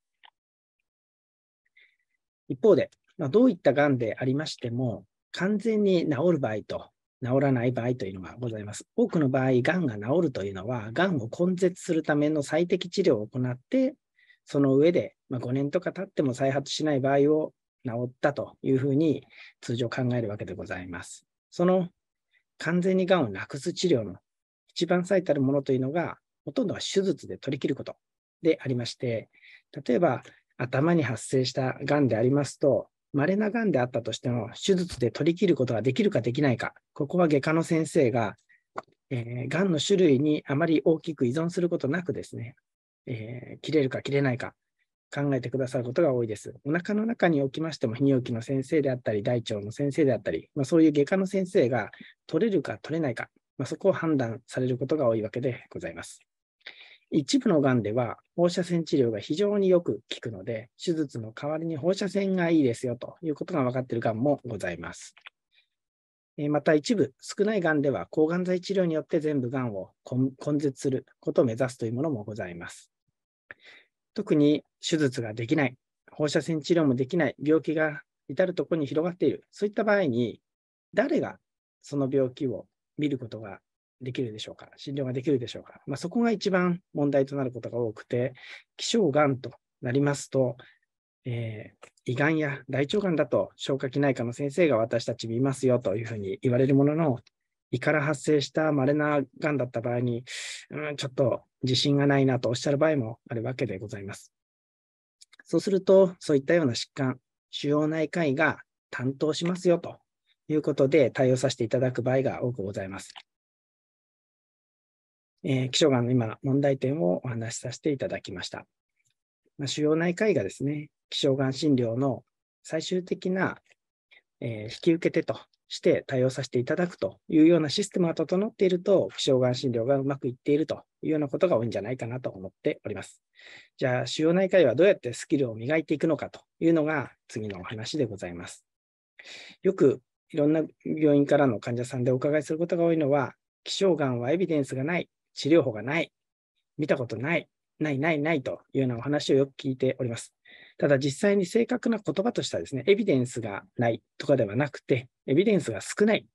一方で、まあ、どういったがんでありましても、完全に治る場合と治らない場合というのがございます。多くの場合、がんが治るというのは、がんを根絶するための最適治療を行って、その上で、まあ、ごねんとか経っても再発しない場合を治ったというふうに通常考えるわけでございます。その完全にがんをなくす治療の一番最たるものというのが、ほとんどは手術で取り切ることでありまして、例えば頭に発生したがんでありますと、稀ながんであったとしても、手術で取り切ることができるかできないか、ここは外科の先生が、えー、がんの種類にあまり大きく依存することなくですね、えー、切れるか切れないか考えてくださることが多いです。お腹の中におきましても、泌尿器の先生であったり、大腸の先生であったり、まあ、そういう外科の先生が取れるか取れないか、まあ、そこを判断されることが多いわけでございます。一部のがんでは放射線治療が非常によく効くので、手術の代わりに放射線がいいですよということが分かっているがんもございます。また一部少ないがんでは抗がん剤治療によって全部がんを根絶することを目指すというものもございます。特に手術ができない、放射線治療もできない病気が至るところに広がっている、そういった場合に誰がその病気を見ることができるでしょうか、診療ができるでしょうか、まあ、そこが一番問題となることが多くて、希少がんとなりますと、えー、胃がんや大腸がんだと消化器内科の先生が私たち見ますよというふうに言われるものの、胃から発生した稀ながんだった場合に、うん、ちょっと自信がないなとおっしゃる場合もあるわけでございます。そうすると、そういったような疾患、腫瘍内科医が担当しますよということで対応させていただく場合が多くございます。えー、希少がんの今、問題点をお話しさせていただきました。まあ、腫瘍内科医がですね、希少がん診療の最終的な、えー、引き受け手として対応させていただくというようなシステムが整っていると、希少がん診療がうまくいっているというようなことが多いんじゃないかなと思っております。じゃあ、腫瘍内科医はどうやってスキルを磨いていくのかというのが次のお話でございます。よくいろんな病院からの患者さんでお伺いすることが多いのは、希少がんはエビデンスがない、治療法がない、見たことない、ないないないというようなお話をよく聞いております。ただ実際に正確な言葉としてはですね、エビデンスがないとかではなくて、エビデンスが少ない、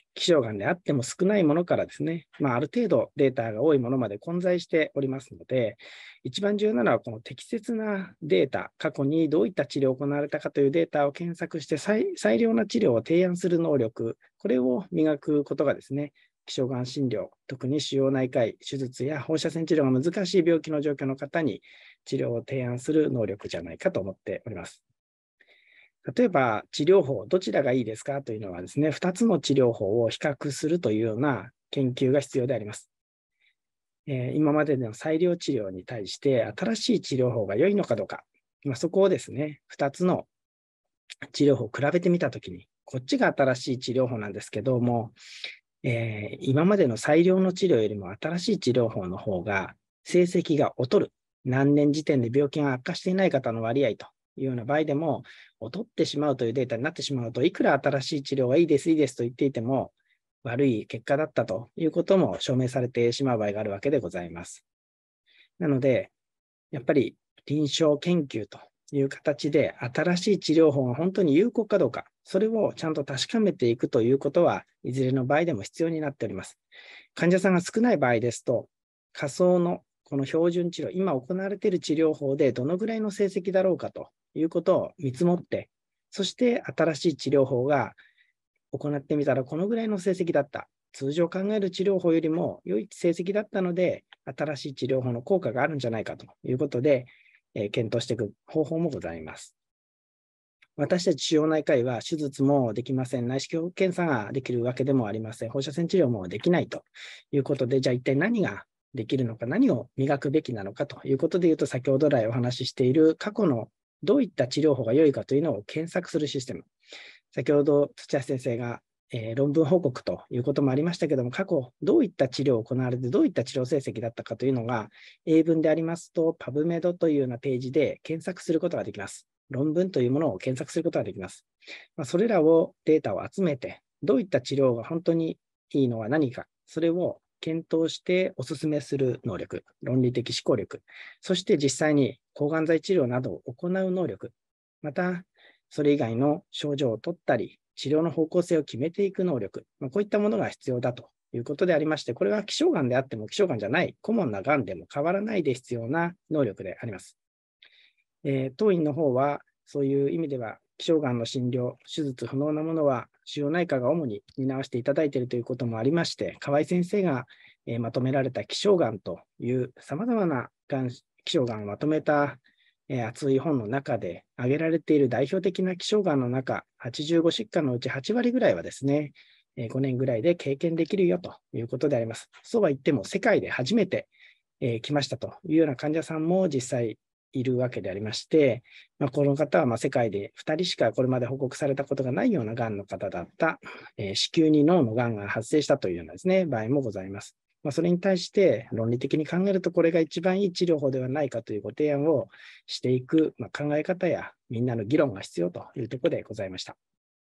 希少がんであっても少ないものからですね、まあ、ある程度データが多いものまで混在しておりますので、一番重要なのはこの適切なデータ、過去にどういった治療を行われたかというデータを検索して最、最良な治療を提案する能力、これを磨くことがですね、希少がん診療、特に腫瘍内科医、手術や放射線治療が難しい病気の状況の方に治療を提案する能力じゃないかと思っております。例えば、治療法、どちらがいいですかというのはですね、ふたつの治療法を比較するというような研究が必要であります。えー、今までの最良治療に対して新しい治療法が良いのかどうか、まあ、そこをですね、ふたつの治療法を比べてみたときに、こっちが新しい治療法なんですけども、えー、今までの最良の治療よりも新しい治療法の方が成績が劣る。何年時点で病気が悪化していない方の割合というような場合でも、劣ってしまうというデータになってしまうと、いくら新しい治療がいいです、いいですと言っていても、悪い結果だったということも証明されてしまう場合があるわけでございます。なので、やっぱり臨床研究という形で新しい治療法が本当に有効かどうか、それをちゃんと確かめていくということは、いずれの場合でも必要になっております。患者さんが少ない場合ですと、仮想のこの標準治療、今行われている治療法でどのぐらいの成績だろうかということを見積もって、そして新しい治療法が行ってみたらこのぐらいの成績だった。通常考える治療法よりも良い成績だったので、新しい治療法の効果があるんじゃないかということで、えー、検討していく方法もございます。私たち腫瘍内科医は手術もできません。内視鏡検査ができるわけでもありません。放射線治療もできないということで、じゃあ一体何ができるのか、何を磨くべきなのかということでいうと、先ほど来お話ししている過去のどういった治療法が良いかというのを検索するシステム。先ほど土屋先生が、えー、論文報告ということもありましたけども、過去どういった治療を行われて、どういった治療成績だったかというのが、英文でありますと、パブメド というようなページで検索することができます。論文というものを検索することができます。まあ、それらをデータを集めて、どういった治療が本当にいいのは何か、それを検討してお勧めする能力、論理的思考力、そして実際に抗がん剤治療などを行う能力、また、それ以外の症状を取ったり、治療の方向性を決めていく能力、まあ、こういったものが必要だということでありまして、これは希少がんであっても希少がんじゃない、コモンながんでも変わらないで必要な能力であります。えー、当院の方は、そういう意味では、希少がんの診療、手術不能なものは、腫瘍内科が主に担わせていただいているということもありまして、河合先生が、えー、まとめられた希少がんというさまざまながん希少がんをまとめた、えー、厚い本の中で挙げられている代表的な希少がんの中、はちじゅうご疾患のうちはち割ぐらいはですね、えー、ごねんぐらいで経験できるよということであります。そうは言っても、世界で初めて、えー、来ましたというような患者さんも実際、いるわけでありまして、まあ、この方はまあ世界でふたりしかこれまで報告されたことがないようながんの方だった、えー、子宮に脳のがんが発生したというようなですね、場合もございます。まあ、それに対して論理的に考えるとこれが一番いい治療法ではないかというご提案をしていく、まあ、考え方やみんなの議論が必要というところでございました。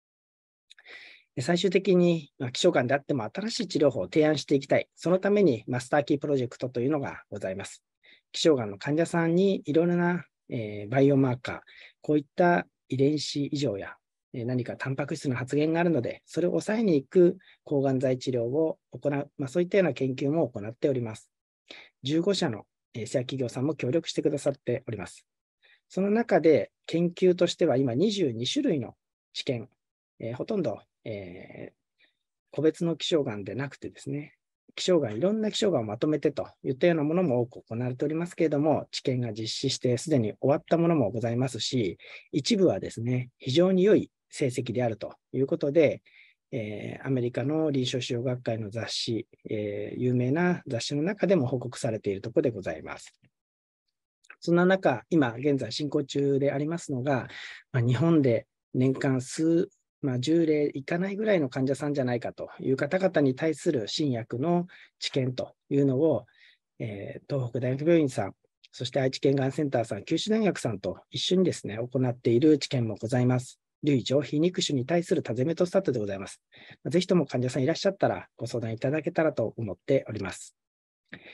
最終的に、まあ、希少がんであっても新しい治療法を提案していきたい。そのためにマスターキープロジェクトというのがございます。希少がんの患者さんにいろいろな、えー、バイオマーカー、こういった遺伝子異常や、えー、何かタンパク質の発現があるので、それを抑えに行く抗がん剤治療を行う、まあ、そういったような研究も行っております。じゅうご社の、えー、製薬企業さんも協力してくださっております。その中で研究としては今にじゅうに種類の治験、えー、ほとんど、えー、個別の希少がんでなくてですね、希少がん、いろんな希少がんをまとめてといったようなものも多く行われておりますけれども、治験が実施してすでに終わったものもございますし、一部はですね、非常に良い成績であるということで、えー、アメリカの臨床腫瘍学会の雑誌、えー、有名な雑誌の中でも報告されているところでございます。そんな中、今現在進行中でありますのが、まあ、日本で年間数まあ、じゅう例いかないぐらいの患者さんじゃないかという方々に対する新薬の治験というのを、えー、東北大学病院さん、そして愛知県がんセンターさん、九州大学さんと一緒にですね、行っている治験もございます。類上皮肉種に対するタゼメトスタットでございます。ぜひとも患者さんいらっしゃったらご相談いただけたらと思っております。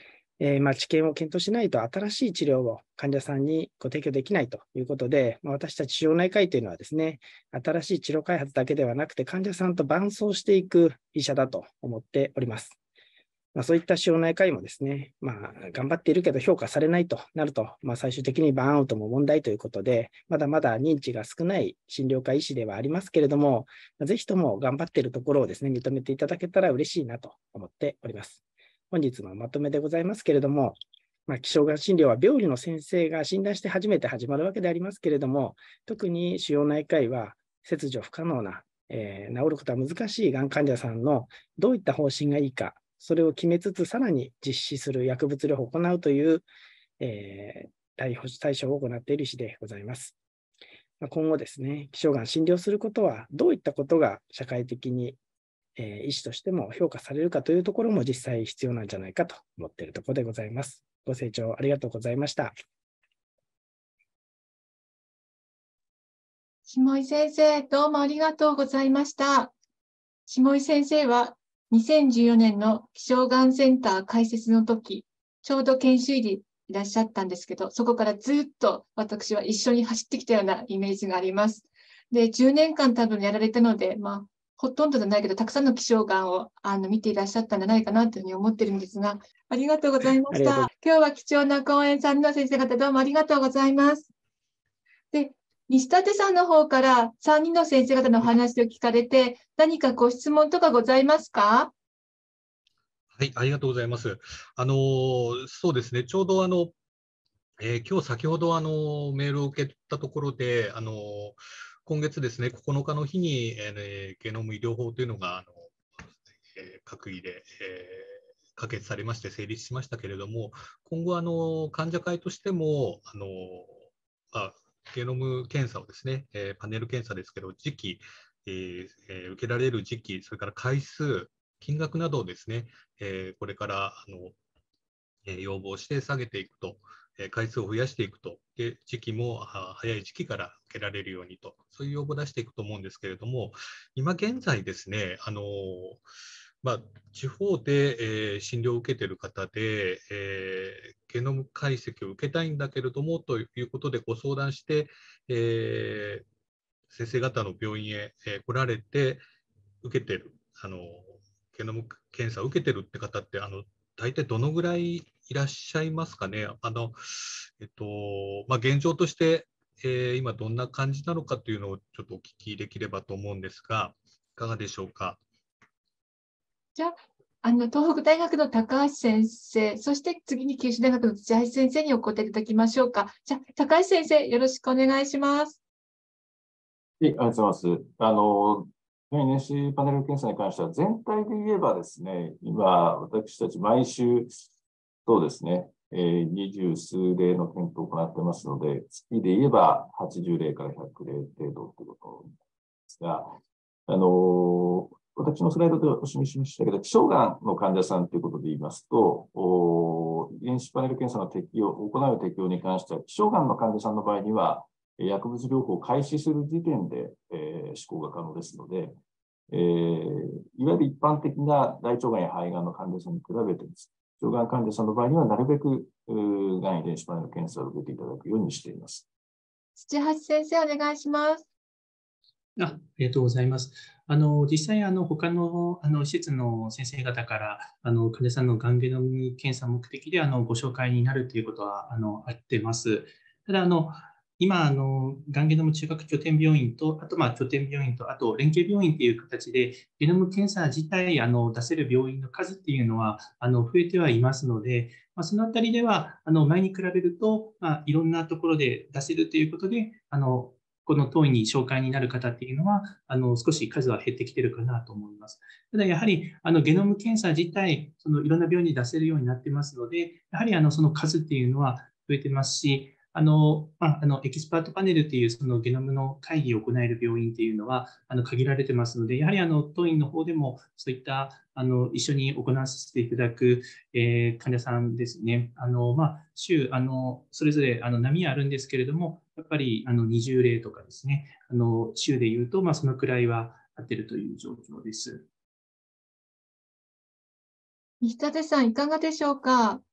えーまあ、知見を検討しないと新しい治療を患者さんにご提供できないということで、まあ、私たち腫瘍内科医というのはですね、新しい治療開発だけではなくて患者さんと伴走していく医者だと思っております。まあ、そういった腫瘍内科医もですね、まあ、頑張っているけど評価されないとなると、まあ、最終的にバーンアウトも問題ということで、まだまだ認知が少ない診療科医師ではありますけれども、ぜひとも頑張っているところをですね、認めていただけたら嬉しいなと思っております。本日のまとめでございますけれども、まあ、希少がん診療は病理の先生が診断して初めて始まるわけでありますけれども、特に腫瘍内科医は切除不可能な、えー、治ることは難しいがん患者さんのどういった方針がいいか、それを決めつつ、さらに実施する薬物療法を行うという、えー、対対処を行っている医師でございます。まあ、今後ですね、希少がん診療することは、どういったことが社会的に、えー、医師としても評価されるかというところも実際必要なんじゃないかと思っているところでございます。ご清聴ありがとうございました。 下井先生、どうもありがとうございました。下井先生は、にせんじゅうよねんの希少がんセンター開設の時、ちょうど研修医でいらっしゃったんですけど、そこからずっと私は一緒に走ってきたようなイメージがあります。で、じゅうねんかん多分やられたので、まあ、ほとんどじゃないけど、たくさんの希少がんをあの見ていらっしゃったんじゃないかなというふうに思ってるんですが、ありがとうございました。今日は貴重な講演さんの先生方、どうもありがとうございます。で、西舘さんの方からさんにんの先生方のお話を聞かれて、何かご質問とかございますか？ はい、ありがとうございます。あのそうですね、ちょうどあの、えー、今日先ほどあのメールを受けたところで、あの今月ですね、ここのかの日に、えー、ゲノム医療法というのがあの、えー、閣議で、えー、可決されまして成立しましたけれども、今後あの患者会としてもあの、まあ、ゲノム検査をですね、えー、パネル検査ですけど、時期、えーえー、受けられる時期、それから回数、金額などをですね、えー、これからあの、えー、要望して下げていくと、えー、回数を増やしていくと、で時期も早い時期から受けられるようにと、そういう要望を出していくと思うんですけれども、今現在ですね、あのーまあ、地方で、えー、診療を受けている方で、えー、ゲノム解析を受けたいんだけれどもということでご相談して、えー、先生方の病院へ、えー、来られて受けてる、あのゲノム検査を受けてるって方って、あの大体どのぐらいいらっしゃいますかね。あのえっとまあ、現状として、えー、今どんな感じなのかというのをちょっとお聞きできればと思うんですが、いかがでしょうか。 じゃあ、あの東北大学の高橋先生、そして次に九州大学の土橋先生にお答えいただきましょうか。じゃあ、高橋先生、よろしくお願いします。 はい、ありがとうございます。あの、遺伝子パネル検査に関しては、全体で言えばですね、今、私たち毎週、そうですね、えー、二十数例の検討を行っていますので、月で言えばはちじゅう例からひゃく例程度ということですが、あのー、私のスライドでお示しましたけど、希少がんの患者さんということで言いますと、遺伝子パネル検査の適用、行う適用に関しては、希少がんの患者さんの場合には、薬物療法を開始する時点で、えー、施行が可能ですので、えー、いわゆる一般的な大腸がんや肺がんの患者さんに比べてです、希少がん患者さんの場合には、なるべくがん遺伝子パネル検査を受けていただくようにしています。 土橋先生、お願いします。 あ、ありがとうございます。あの実際、あの他のあの施設の先生方からあの患者さんのがんゲノム検査目的であのご紹介になるということはあのあってます。ただあの今、あのがんゲノム中核拠点病院と、あとまあ拠点病院と、あと連携病院という形で、ゲノム検査自体あの出せる病院の数っていうのはあの増えてはいますので、まあ、そのあたりではあの前に比べると、まあ、いろんなところで出せるということで、あのこの当院に紹介になる方っていうのは、あの少し数は減ってきているかなと思います。ただやはりあのゲノム検査自体、そのいろんな病院に出せるようになってますので、やはりあのその数っていうのは増えてますし、あの、まあ、あのエキスパートパネルというそのゲノムの会議を行える病院というのはあの限られてますので、やはりあの当院の方でもそういったあの一緒に行わせていただく、えー、患者さんですね、あの、まあ、週あのそれぞれあの波あるんですけれども、やっぱりあのにじゅう例とかですね、あの週でいうと、まあ、そのくらいは合っているという状況です。 西舘さん、いかがでしょうか。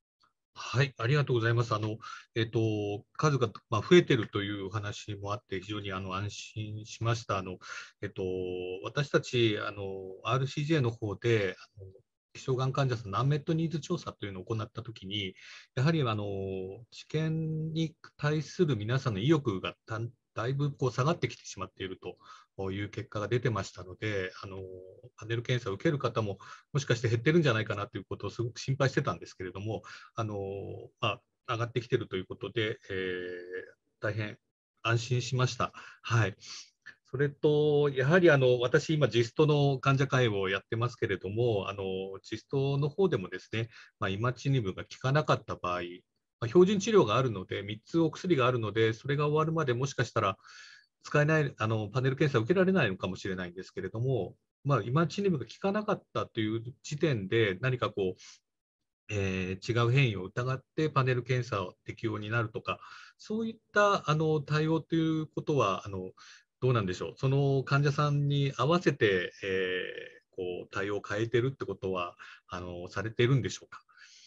はい、ありがとうございます。あの、えっと、数が、まあ、増えてるというお話もあって、非常にあの安心しました。あの、えっと、私たち、あの、アールシージェー の方で、あの希少がん患者さんのアンメットニーズ調査というのを行ったときに、やはりあの治験に対する皆さんの意欲がだだいぶこう下がってきてしまっているという結果が出てましたので、あのパネル検査を受ける方ももしかして減ってるんじゃないかなということをすごく心配してたんですけれども、あのまあ、上がってきているということで、えー、大変安心しました。はい。それと、やはりあの私、今、ジストの患者会をやってますけれども、あのジストの方でもですね、まあ、イマチニブが効かなかった場合、まあ、標準治療があるので、みっつお薬があるので、それが終わるまでもしかしたら使えない、あのパネル検査を受けられないのかもしれないんですけれども、まあ、イマチニブが効かなかったという時点で、何かこう、えー、違う変異を疑ってパネル検査を適用になるとか、そういったあの対応ということは、あのどうなんでしょう、その患者さんに合わせて、えー、こう対応を変えているってことはあのされているんでしょうか。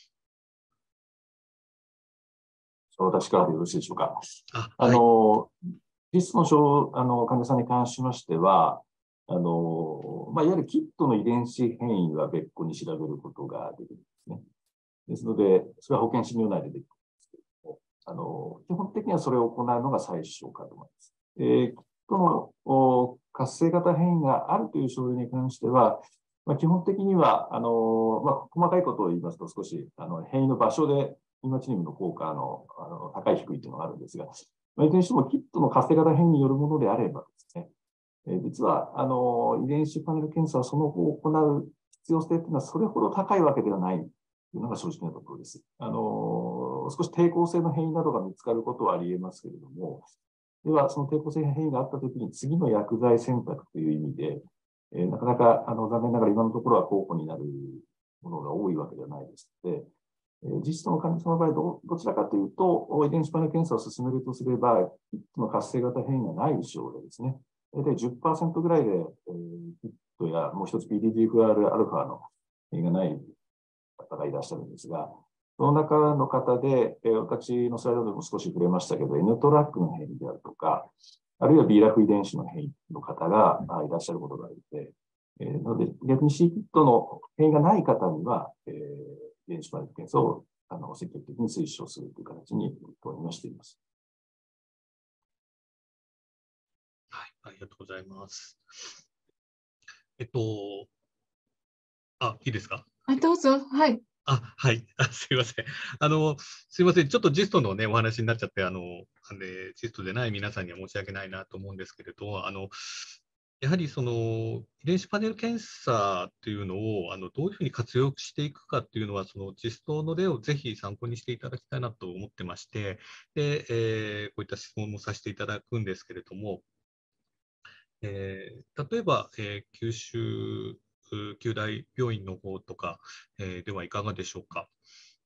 私からでよろしいでしょうか。 あ、 あはい、 の、リスの症あの患者さんに関しましては、あのまあ、いわゆるキットの遺伝子変異は別個に調べることができるんですね。ですので、それは保険診療内でできるんですけれども、あの基本的にはそれを行うのが最初かと思います。えー、キットの活性型変異があるという症状に関しては、まあ、基本的にはあの、まあ、細かいことを言いますと、少しあの変異の場所でイマチニブの効果のあの高い、低いというのがあるんですが、まあ、いずれにしてもキットの活性型変異によるものであればですね、えー、実はあの遺伝子パネル検査をその後行う必要性というのはそれほど高いわけではないというのが正直なところです。あの少し抵抗性の変異などが見つかることはあり得ますけれども、では、その抵抗性変異があったときに次の薬剤選択という意味で、えー、なかなかあの残念ながら今のところは候補になるものが多いわけではないですので、えー、実質の患者さんの場合ど、どちらかというと、遺伝子パネル検査を進めるとすれば、キットの活性型変異がない症例ですね。大体 じゅっパーセント ぐらいで、えー、キットやもう一つ ピーディージーエフアール アルファの変異がない方がいらっしゃるんですが、その中の方で、えー、私のスライドでも少し触れましたけど、N トラックの変異であるとか、あるいは ビーラフ 遺伝子の変異の方がいらっしゃることがあるので、えー、なので逆に C キットの変異がない方には、えー、遺伝子パネル検査をあの積極的に推奨するという形に取りましています。 はい、ありがとうございます。えっと、あ、いいですか。 あ、どうぞ。はい。 あ、はい。あ、すいません。あの、すいません。ちょっとジストのね、お話になっちゃって、あの、あれ、ジストでない皆さんには申し訳ないなと思うんですけれど、あの、やはりその遺伝子パネル検査っていうのをあのどういうふうに活用していくかっていうのは、そのジストの例をぜひ参考にしていただきたいなと思ってまして、で、えー、こういった質問もさせていただくんですけれども、えー、例えば、えー、九州九大病院の方とか、えー、ではいかがでしょうか。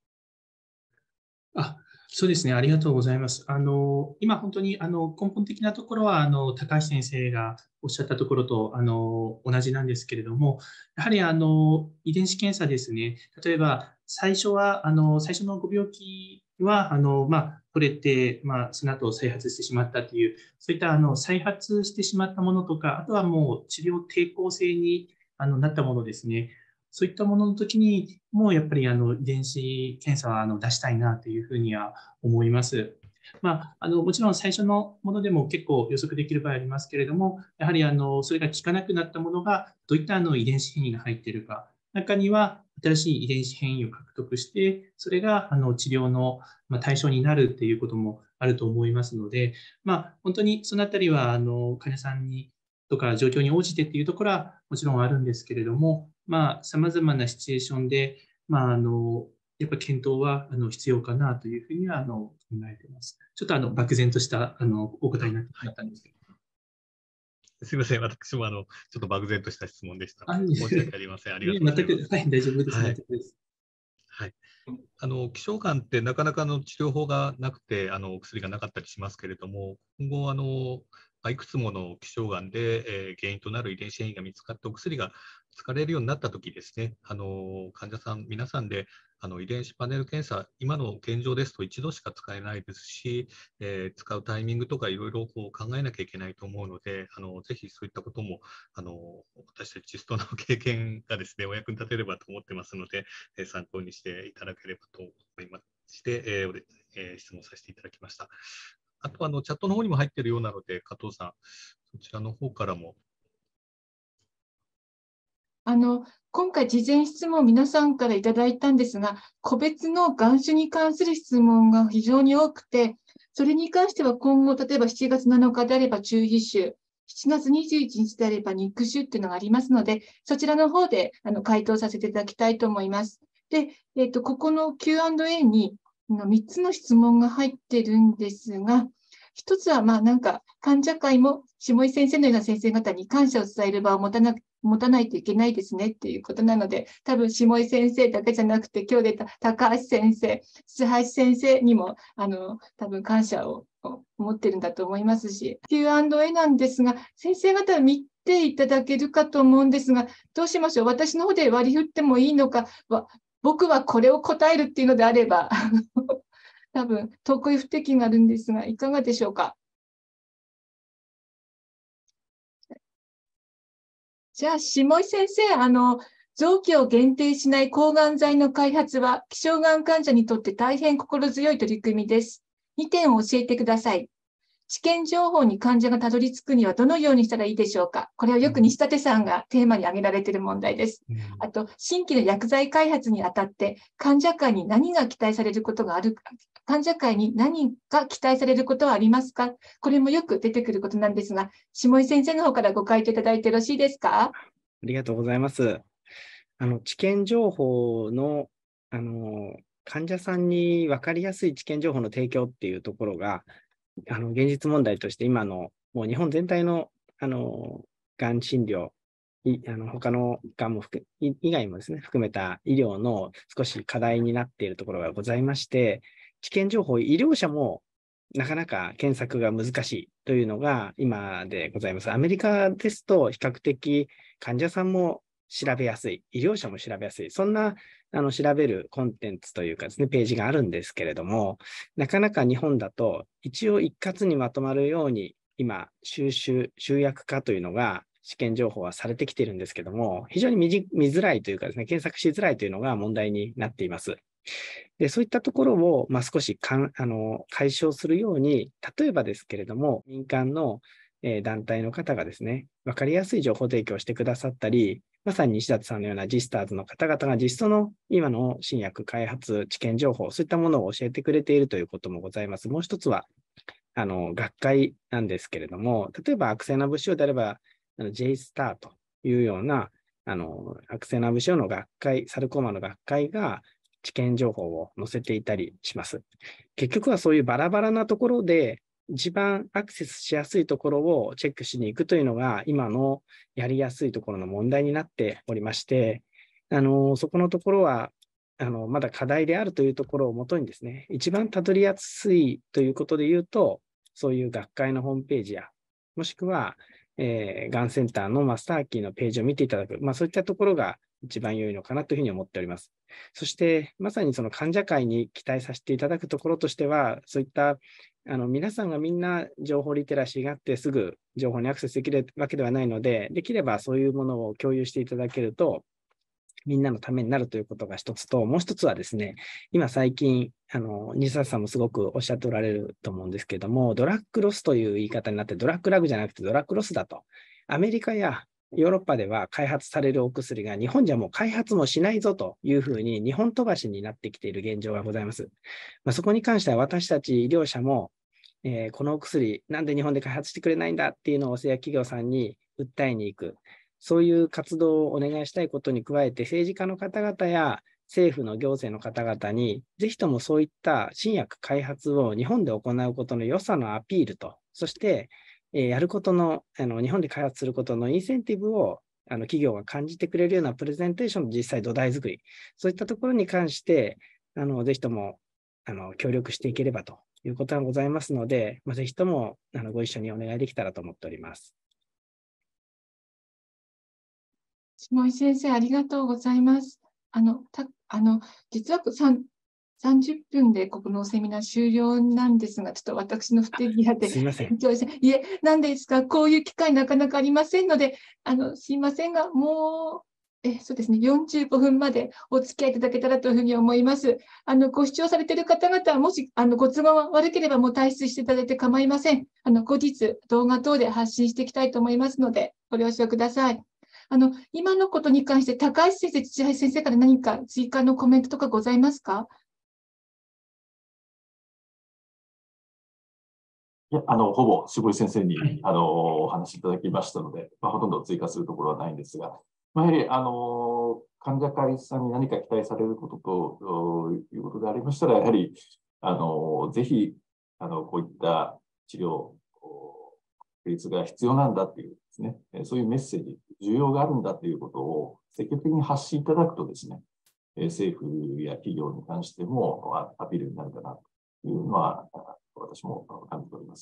あ、そうですね。ありがとうございます。あの、今本当にあの根本的なところは、あの、高橋先生がおっしゃったところと、あの、同じなんですけれども、やはりあの、遺伝子検査ですね。例えば、最初は、あの、最初のご病気は、あの、まあ、取れて、まあ、その後再発してしまったという、そういったあの再発してしまったものとか、あとはもう治療抵抗性にあのなったものですね。そういったものの時にも、やっぱりあの遺伝子検査はあの出したいなというふうには思います。まあ、あのもちろん最初のものでも結構予測できる場合ありますけれども、やはりあのそれが効かなくなったものがどういったあの遺伝子変異が入っているか、中には新しい遺伝子変異を獲得して、それがあの治療の対象になるということもあると思いますので、まあ、本当にそのあたりはあの患者さんにとか状況に応じてっていうところはもちろんあるんですけれども、まあ、様々なシチュエーションで、まあ、あの、やっぱ検討はあの必要かなというふうにはあの考えています。ちょっとあの漠然としたあのお答えになってしまったんですけど。 すみません。私もあのちょっと漠然とした質問でした。 あ、 申し訳ありません。ありがとうございます。 全く、はい、大丈夫です。 はい。 全くです。 はい。あの希少がんってなかなかの治療法がなくて、あの薬がなかったりしますけれども、今後あの、いくつもの希少がんで、えー、原因となる遺伝子変異が見つかってお薬が使われるようになったときですね、あの患者さん皆さんであの遺伝子パネル検査、今の現状ですと一度しか使えないですし、えー、使うタイミングとかいろいろこう考えなきゃいけないと思うので、あのぜひそういったこともあの私たちジストの経験がですね、お役に立てればと思ってますので、えー、参考にしていただければと思いまして、えーえー、質問させていただきました。あとあのチャットの方にも入っているようなので、加藤さん、そちらの方からも。 あの今回、事前質問を皆さんからいただいたんですが、個別の眼種に関する質問が非常に多くて、それに関しては今後、例えばしちがつなのかであれば中皮腫、しちがつにじゅういちにちであれば肉腫っていうのがありますので、そちらの方であの回答させていただきたいと思います。で、えーと、ここの キューアンドエー にみっつの質問が入ってるんですが、一つは、まあなんか、患者会も下井先生のような先生方に感謝を伝える場を持たな持たないといけないですねっていうことなので、多分下井先生だけじゃなくて、今日出た高橋先生、須橋先生にも、あの、多分感謝を持ってるんだと思いますし、キューアンドエー なんですが、先生方は見ていただけるかと思うんですが、どうしましょう。私の方で割り振ってもいいのか、僕はこれを答えるっていうのであれば、多分、得意不適があるんですが、いかがでしょうか。じゃあ、下井先生、あの、臓器を限定しない抗がん剤の開発は、希少がん患者にとって大変心強い取り組みです。にてんを教えてください。治験情報に患者がたどり着くにはどのようにしたらいいでしょうか。これはよく西舘さんがテーマに挙げられている問題です。あと、新規の薬剤開発にあたって、患者会に何が期待されることがあるか、患者会に何が期待されることはありますか。これもよく出てくることなんですが、下井先生の方からご回答いただいてよろしいですか。 ありがとうございます。あの、治験情報の、あの、患者さんに分かりやすい治験情報の提供っていうところが、あの現実問題として今のもう日本全体のあのがん診療、いあの他のがんも含以外もですね、含めた医療の少し課題になっているところがございまして、治験情報、医療者もなかなか検索が難しいというのが今でございます。アメリカですと比較的患者さんも調べやすい、医療者も調べやすい、そんなあの調べるコンテンツというかですね、ページがあるんですけれども、なかなか日本だと一応一括にまとまるように今、収集、集約化というのが試験情報はされてきているんですけども、非常に 見, 見づらいというかですね、検索しづらいというのが問題になっています。で、そういったところを、まあ、少しかんあの解消するように、例えばですけれども、民間のえ団体の方がですね、分かりやすい情報提供をしてくださったり、まさに西舘さんのようなジスターズの方々が実質の今の新薬開発、治験情報、そういったものを教えてくれているということもございます。もう一つは、あの学会なんですけれども、例えば悪性な物質であれば、ジェイスター というようなあの悪性な物質の学会、サルコーマの学会が治験情報を載せていたりします。結局はそういうバラバラなところで、一番アクセスしやすいところをチェックしに行くというのが今のやりやすいところの問題になっておりまして、あのそこのところはあのまだ課題であるというところをもとにですね、一番たどりやすいということで言うと、そういう学会のホームページや、もしくは、えー、がんセンターのマスターキーのページを見ていただく、まあ、そういったところが一番良いのかなというふうに思っております。そして、まさにその患者会に期待させていただくところとしては、そういったあの皆さんがみんな情報リテラシーがあってすぐ情報にアクセスできるわけではないので、できればそういうものを共有していただけると、みんなのためになるということが一つと、もう一つはですね、今最近、あの、西舘さんもすごくおっしゃっておられると思うんですけれども、ドラッグロスという言い方になって、ドラッグラグじゃなくてドラッグロスだと。アメリカやヨーロッパでは開発されるお薬が日本じゃもう開発もしないぞというふうに日本飛ばしになってきている現状がございます。まあ、そこに関しては私たち医療者も、えー、このお薬なんで日本で開発してくれないんだっていうのを製薬企業さんに訴えに行く。そういう活動をお願いしたいことに加えて、政治家の方々や政府の行政の方々に、ぜひともそういった新薬開発を日本で行うことの良さのアピールと、そして、えー、やることの、あの、日本で開発することのインセンティブをあの企業が感じてくれるようなプレゼンテーションの実際土台作り、そういったところに関して、あのぜひともあの協力していければということがございますので、まあ、ぜひともあのご一緒にお願いできたらと思っております。 下井先生、ありがとうございます。 あの、たあの実はさんさんじゅっぷんでここのセミナー終了なんですが、ちょっと私の不手際で。 すいません。 いえ、なんですか、こういう機会なかなかありませんので、あの、すいませんが、もう、え、そうですね、よんじゅうごふんまでお付き合いいただけたらというふうに思います。あの、ご視聴されている方々は、もし、あの、ご都合が悪ければもう退出していただいて構いません。あの、後日、動画等で発信していきたいと思いますので、ご了承ください。あの、今のことに関して、高橋先生、土橋先生から何か追加のコメントとかございますか？ いや、あの、ほぼ絞井先生に、 はい、 あの、お話しいただきましたので、まあ、ほとんど追加するところはないんですが、まあ、やはり、あの、患者会さんに何か期待されることということでありましたら、やはり、あの、ぜひ、あの、こういった治療、確立が必要なんだっていうですね、そういうメッセージ、需要があるんだということを積極的に発信いただくとですね、政府や企業に関してもアピールになるかなというのは、私も感じております。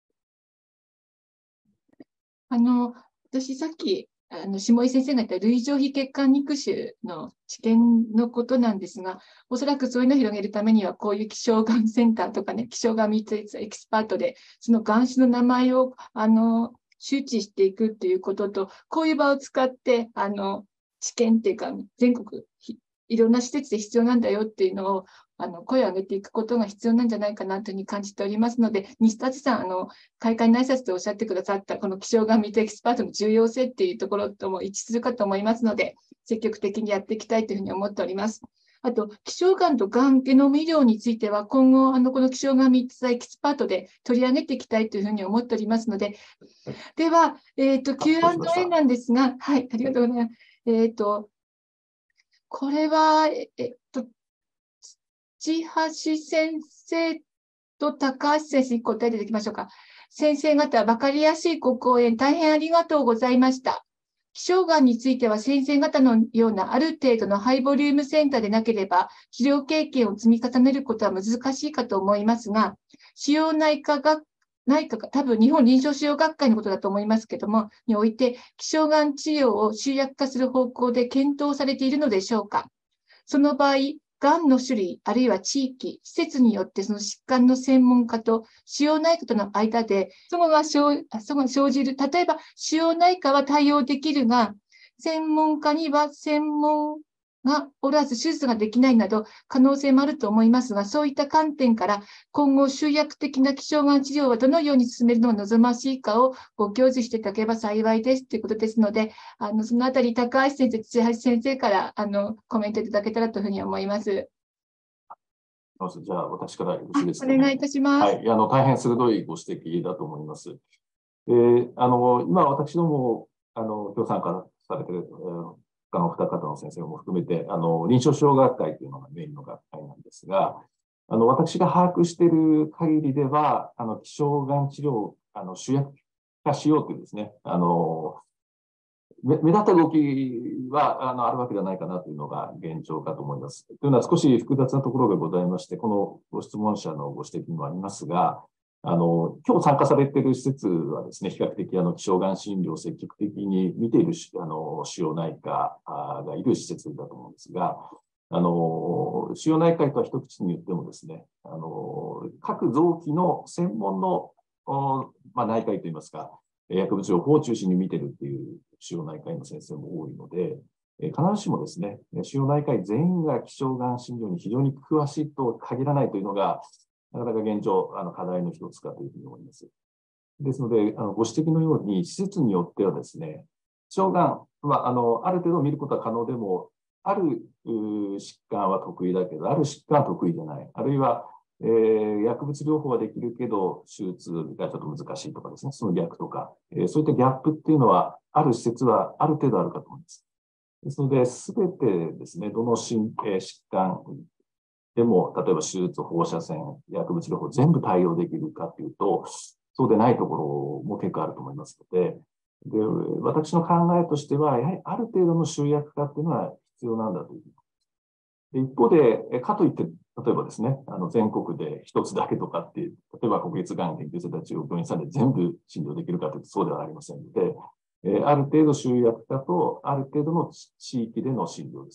あの、私さっき、あの、下井先生が言った類上皮血管肉腫の治験のことなんですが、おそらくそういうのを広げるためには、こういう希少がんセンターとかね、希少がん密接エキスパートで、そのがん種の名前を、あの、周知していくっていうことと、こういう場を使って、あの、治験っていうか、全国、いろんな施設で必要なんだよっていうのを、あの、声を上げていくことが必要なんじゃないかなというふうに感じておりますので、西立さん、あの、開会の挨拶でおっしゃってくださった、この希少がん密エキスパートの重要性っていうところとも一致するかと思いますので、積極的にやっていきたいというふうに思っております。あと、希少がんとがんゲノム医療については、今後、あの、この希少がん密エキスパートで取り上げていきたいというふうに思っておりますので、では、えっと、キューアンドエー なんですが、はい、ありがとうございます。えっと、これは、えっと、土橋先生と高橋先生に答えていただきましょうか。先生方、わかりやすいご講演、大変ありがとうございました。希少がんについては先生方のようなある程度のハイボリュームセンターでなければ、治療経験を積み重ねることは難しいかと思いますが、腫瘍内科学内科が、多分日本臨床腫瘍学会のことだと思いますけども、において、希少がん治療を集約化する方向で検討されているのでしょうか。その場合、がんの種類、あるいは地域、施設によってその疾患の専門家と腫瘍内科との間で、そこが生じる。例えば、腫瘍内科は対応できるが、専門家には専門がおらず手術ができないなど可能性もあると思いますが、そういった観点から今後集約的な希少がん治療はどのように進めるのが望ましいかをご教示していただければ幸いですということですので、あのそのあたり高橋先生、土橋先生からあのコメントいただけたらというふうに思います。 じゃあ私からよろしいですか、ね。 お願いいたします。 はい、あの大変鋭いご指摘だと思います。えー、あの今私どもあの今日参加されている、えー他の二方の先生も含めて、あの、臨床腫瘍学会というのがメインの学会なんですが、あの、私が把握している限りでは、あの、希少がん治療を、あの、主役化しようというですね、あの、目立った動きは、あの、あるわけではないかなというのが現状かと思います。というのは少し複雑なところがございまして、このご質問者のご指摘にもありますが、あの、今日参加されている施設はですね、比較的、あの、希少がん診療を積極的に見ている、あの、腫瘍内科がいる施設だと思うんですが、あの、腫瘍内科とは一口に言ってもですね、あの、各臓器の専門の、まあ、内科医といいますか、薬物療法を中心に見ているっていう腫瘍内科医の先生も多いので、必ずしもですね、腫瘍内科医全員が希少がん診療に非常に詳しいと限らないというのが、なかなか現状、あの課題の一つかというふうに思います。ですので、あのご指摘のように、施設によってはですね、希少がんはあのある程度見ることは可能でも、ある疾患は得意だけど、ある疾患は得意じゃない。あるいは、えー、薬物療法はできるけど、手術がちょっと難しいとかですね、その逆とか、えー、そういったギャップっていうのは、ある施設はある程度あるかと思います。ですので、すべてですね、どの疾患でも、例えば手術、放射線、薬物療法全部対応できるかというと、そうでないところも結構あると思いますので、で、私の考えとしては、やはりある程度の集約化っていうのは必要なんだという。で一方で、かといって、例えばですね、あの全国で一つだけとかっていう、例えば国立がん研究センター中央病院さんで全部診療できるかというとそうではありませんので、えある程度集約化と、ある程度の地域での診療ですね。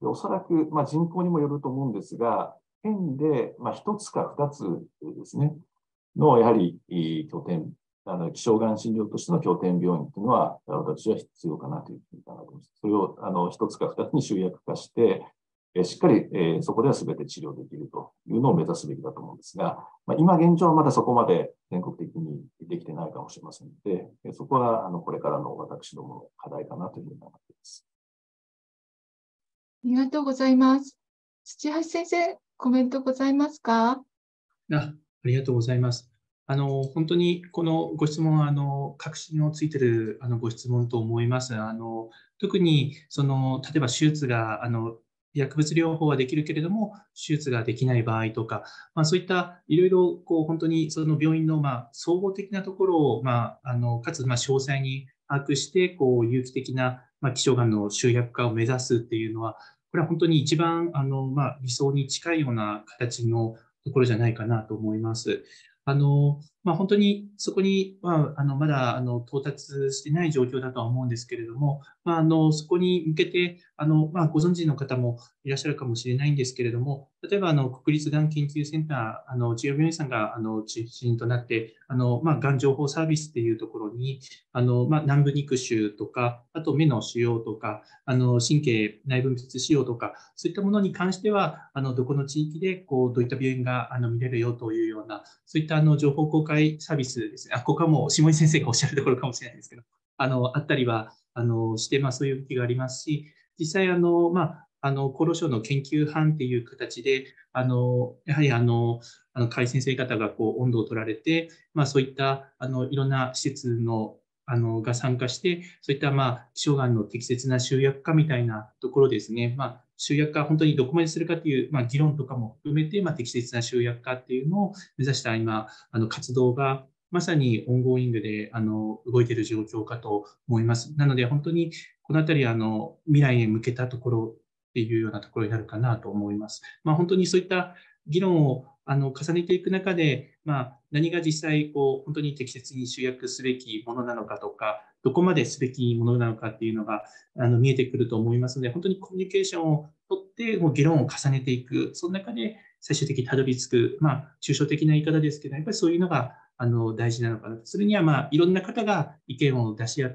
でおそらく、まあ、人口にもよると思うんですが、県で、まあ、ひとつかふたつですね、のやはり拠点、あの希少がん診療としての拠点病院というのは、私は必要かなというふうに考えています。それをあのひとつかふたつに集約化して、えしっかり、えー、そこでは全て治療できるというのを目指すべきだと思うんですが、まあ、今現状はまだそこまで全国的にできてないかもしれませんので、そこはあのこれからの私どもの課題かなというふうに考えています。 ありがとうございます。土橋先生、コメントございますか？ あ、ありがとうございます。あの本当にこのご質問はあの確信をついているあのご質問と思います。あの特にその例えば手術があの薬物療法はできるけれども手術ができない場合とか、まあ、そういったいろいろこう本当にその病院のまあ総合的なところを、まあ、あのかつまあ詳細に把握してこう有機的なまあ希少がんの集約化を目指すっていうのは、これは本当に一番あのまあ理想に近いような形のところじゃないかなと思います。あのまあ、本当にそこにはあのまだあの到達していない状況だとは思うんですけれども、まあ、あのそこに向けてあの、まあ、ご存知の方もいらっしゃるかもしれないんですけれども、例えばあの国立がん研究センター、あの中央病院さんがあの中心となって、あの、まあ、がん情報サービスっていうところに、あの、まあ、軟部肉腫とか、あと目の腫瘍とか、あの神経内分泌腫瘍とか、そういったものに関しては、あのどこの地域でこうどういった病院があの見れるよというような、そういったあの情報公開サービスですね。あ、ここはもう下井先生がおっしゃるところかもしれないですけど、あのあったりはあのして、まあ、そういう動きがありますし、実際あの、まあ、あの厚労省の研究班っていう形で、あのやはりあのあの甲斐先生方がこう温度を取られて、まあ、そういったあのいろんな施設のあのが参加して、そういったまあ希少がんの適切な集約化みたいなところですね、まあ、集約化、本当にどこまでするかという、まあ、議論とかも含めて、まあ、適切な集約化っていうのを目指した今、あの活動がまさにオンゴーイングであの動いている状況かと思います。なので、本当にこのあたりあの未来へ向けたところっていうようなところになるかなと思います。まあ、本当にそういった議論をあの重ねていく中で、まあ、何が実際こう本当に適切に集約すべきものなのかとか、どこまですべきものなのかっていうのがあの見えてくると思いますので、本当にコミュニケーションをとってもう議論を重ねていく、その中で最終的にたどり着く、まあ、抽象的な言い方ですけど、やっぱりそういうのがあの大事なのかなと。それには、まあ、いろんな方が意見を出し合って、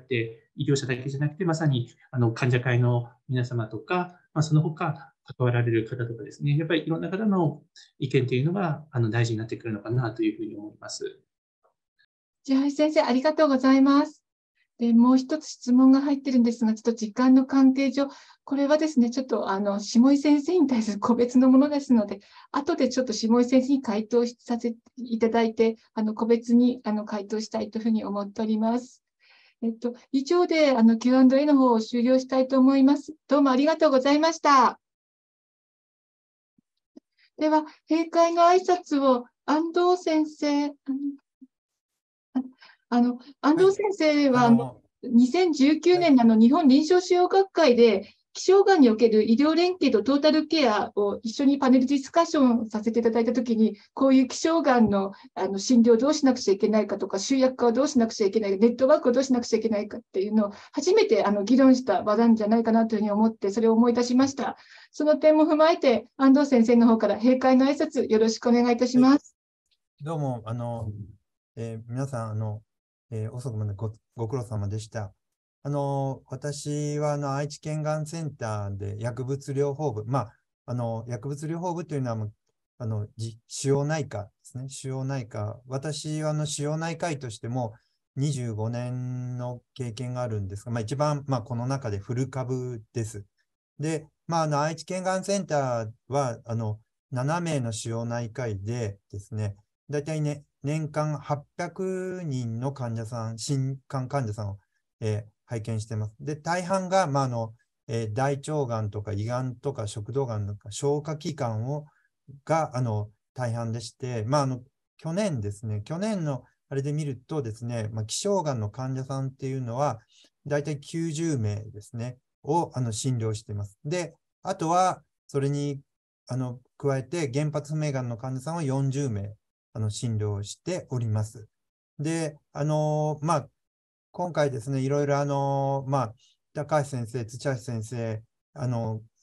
医療者だけじゃなくて、まさにあの患者会の皆様とか、まあ、その他関わられる方とかですね、やっぱりいろんな方の意見というのがあの大事になってくるのかなというふうに思います。 千橋先生、ありがとうございます。で、もう一つ質問が入ってるんですが、ちょっと時間の関係上、これはですね、ちょっとあの下井先生に対する個別のものですので、後でちょっと下井先生に回答させていただいて、あの個別にあの回答したいというふうに思っております。えっと、以上であの キューアンドエー の方を終了したいと思います。どうもありがとうございました。では、閉会の挨拶を安藤先生、あの安藤先生は、はい、あのにせんじゅうきゅうねんのあの日本臨床腫瘍学会で希少がんにおける医療連携とトータルケアを一緒にパネルディスカッションさせていただいたときに、こういう希少がんのあの診療をどうしなくちゃいけないかとか、集約化をどうしなくちゃいけないか、ネットワークをどうしなくちゃいけないかっていうのを初めてあの議論した場なんじゃないかなというふうに思って、それを思い出しました。その点も踏まえて、安藤先生の方から閉会の挨拶よろしくお願いいたします。 はい、どうも、あの、えー、皆さん、あの、えー、遅くまで ご, ご苦労様でした。あの、私はあの愛知県がんセンターで薬物療法部、まあ、あの、薬物療法部というのは、あの、腫瘍内科ですね。腫瘍内科。私はあの腫瘍内科医としてもにじゅうごねんの経験があるんですが、まあ、一番、まあ、この中でフル株です。で、まあ、あの、愛知県がんセンターは、あの、ななめいの腫瘍内科医でですね、だいたいね、年間はっぴゃくにんの患者さん、新肝患者さんを、えー、拝見しています。で、大半が、まあ、あの、えー、大腸がんとか胃がんとか食道がんとか消化器官をが、あの、大半でして、まあ、あの、去年ですね、去年のあれで見るとですね、まあ、希少がんの患者さんっていうのは、だいたいきゅうじゅうめいですね、をあの診療しています。で、あとは、それにあの加えて、原発不明がんの患者さんはよんじゅうめいあの診療しております。で、あのまあ、今回ですね、いろいろあの、まあ、高橋先生、土橋先生、あの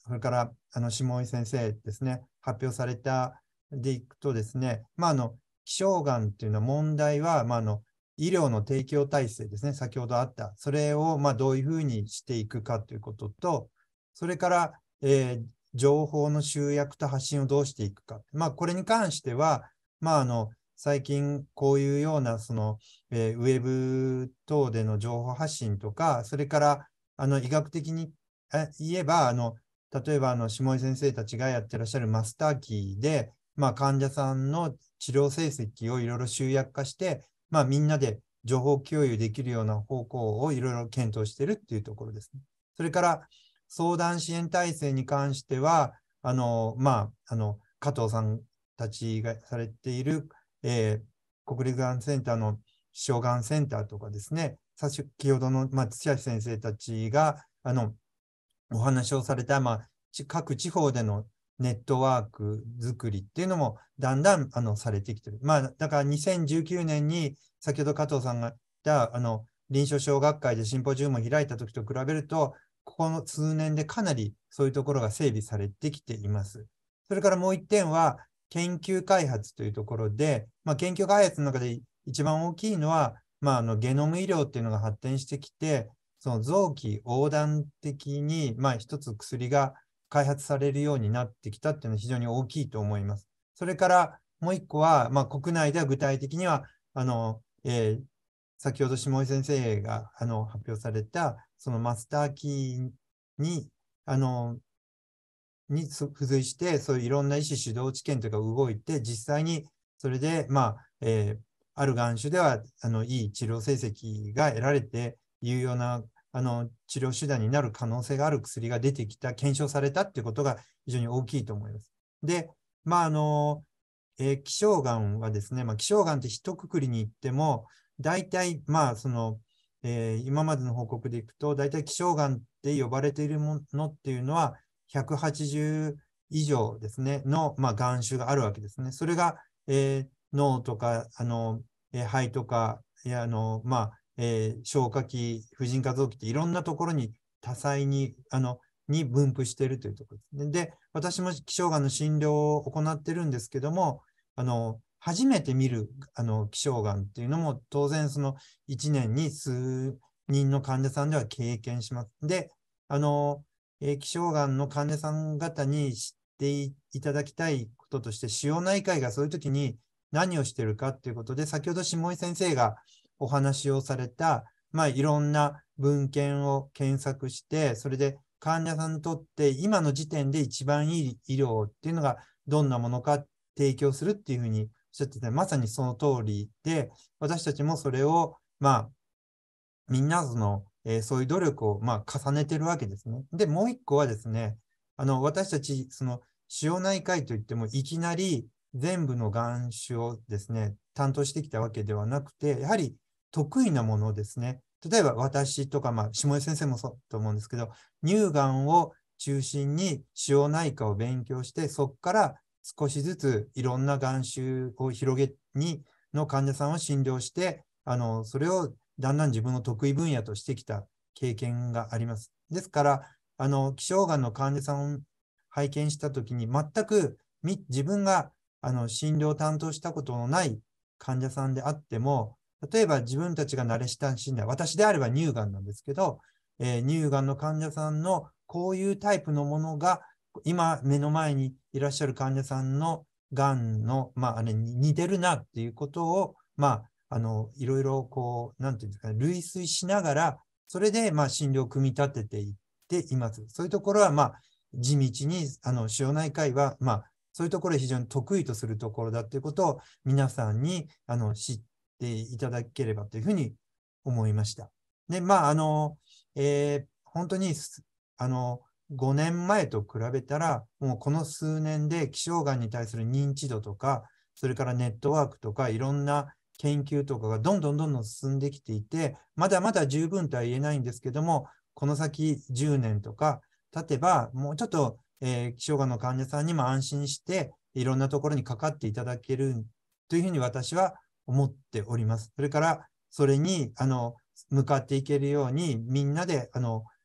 それからあの下井先生ですね、発表されたでいくとですね、まあ、あの希少がんっていうのは問題は、まあ、あの医療の提供体制ですね、先ほどあった、それをまあどういうふうにしていくかということと、それから、えー、情報の集約と発信をどうしていくか。まあ、これに関しては、まあ、あの最近こういうようなその、えー、ウェブ等での情報発信とか、それからあの医学的に言えば、あの例えばあの下井先生たちがやってらっしゃるマスターキーで、まあ、患者さんの治療成績をいろいろ集約化して、まあ、みんなで情報共有できるような方向をいろいろ検討しているっていうところですね。それから相談支援体制に関しては、あの、まあ、あの、加藤さんたちがされている、えー、国立がんセンターの希少がんセンターとかですね、先ほどの、まあ、土橋先生たちが、あの、お話をされた、まあ、各地方でのネットワーク作りっていうのもだんだんあのされてきてる。まあ、だからにせんじゅうきゅうねんに先ほど加藤さんが言ったあの臨床小学会でシンポジウムを開いた時と比べると、ここの数年でかなりそういうところが整備されてきています。それからもう一点は研究開発というところで、まあ、研究開発の中で一番大きいのは、まあ、あのゲノム医療っていうのが発展してきて、その臓器横断的に、まあ、一つ薬が開発されるようになってきたっていうのは非常に大きいと思います。それからもう一個は、まあ、国内では具体的には、あの、えー、先ほど下井先生があの発表された、そのマスターキーに、あの、に付随して、そういういろんな医師主導治験というか動いて、実際にそれで、まあ、えー、あるがん種では、あの、いい治療成績が得られて、いうようなあの治療手段になる可能性がある薬が出てきた、検証されたっていうことが非常に大きいと思います。で、まああのえー、希少がんはですね、まあ、希少がんって一括りに言っても、大体、まあそのえー、今までの報告でいくと、大体希少がんって呼ばれているものっていうのは、ひゃくはちじゅう以上ですね、の、まあ、がん種があるわけですね。それが、えー、脳とか、あの、えー、肺とか、いやあのまあえー、消化器、婦人科臓器っていろんなところに多彩に、あの、に分布しているというところですね。で、私も希少がんの診療を行ってるんですけども、あの、初めて見る、あの、希少がんっていうのも当然そのいちねんに数人の患者さんでは経験します。で、あの、えー、希少がんの患者さん方に知っていただきたいこととして、腫瘍内科医がそういう時に何をしているかっていうことで、先ほど下井先生がお話をされた、まあ、いろんな文献を検索して、それで患者さんにとって今の時点で一番いい医療っていうのがどんなものか提供するっていうふうにおっしゃってて、まさにその通りで、私たちもそれを、まあ、みんなその、えー、そういう努力を、まあ、重ねてるわけですね。で、もう一個はですね、あの、私たち、その、腫瘍内科医といっても、いきなり全部のがん種をですね、担当してきたわけではなくて、やはり得意なものですね。例えば私とか、まあ、下井先生もそうと思うんですけど、乳がんを中心に腫瘍内科を勉強して、そこから少しずついろんながん種を広げにの患者さんを診療して、あの、それをだんだん自分の得意分野としてきた経験があります。ですから、あの、希少がんの患者さんを拝見したときに、全く自分があの診療を担当したことのない患者さんであっても、例えば自分たちが慣れ親しんだ、私であれば乳がんなんですけど、えー、乳がんの患者さんのこういうタイプのものが、今目の前にいらっしゃる患者さんのがんの、まあ、あれに似てるなっていうことを、まあ、あの、いろいろこう、なんていうんですかね、類推しながら、それで、まあ、診療を組み立てていっています。そういうところは、まあ、地道に、あの、腫瘍内科医は、まあ、そういうところを非常に得意とするところだということを皆さんに、あの、知っていただければというふうに思いました。で、まあ、あの、えー、本当に、あの、ごねんまえと比べたら、もうこの数年で希少がんに対する認知度とか、それからネットワークとか、いろんな研究とかがどんどんどんどん進んできていて、まだまだ十分とは言えないんですけども、この先じゅうねんとか経てば、もうちょっと、えー、希少がんの患者さんにも安心して、いろんなところにかかっていただけるというふうに私は思っております。それから、それに、あの、向かっていけるように、みんなで、あの、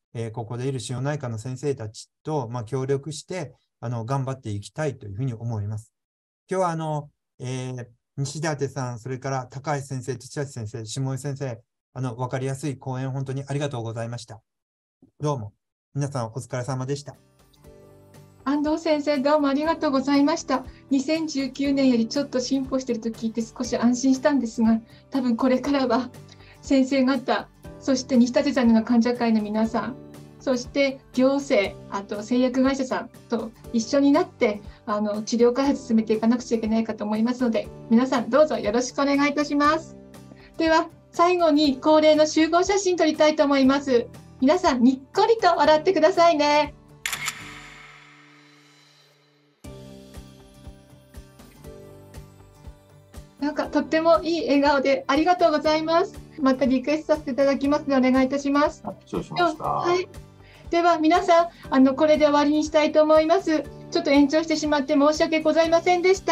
えーここでいる腫瘍内科の先生たちと、まあ、協力して、あの、頑張っていきたいというふうに思います。今日は、あの、えー西舘さん、それから高橋先生、土橋先生、下井先生、あの、わかりやすい講演、本当にありがとうございました。どうも、皆さんお疲れ様でした。 安藤先生、どうもありがとうございました。にせんじゅうきゅうねんよりちょっと進歩していると聞いて少し安心したんですが、多分これからは先生方、そして西舘さんのような患者会の皆さん、そして行政、あと製薬会社さんと一緒になってあの治療開発進めていかなくちゃいけないかと思いますので、皆さんどうぞよろしくお願いいたします。では最後に恒例の集合写真撮りたいと思います。皆さんにっこりと笑ってくださいね。なんかとってもいい笑顔でありがとうございます。またリクエストさせていただきますのでお願いいたします。 承知しました。 はい。では皆さん、あのこれで終わりにしたいと思います。ちょっと延長してしまって申し訳ございませんでした。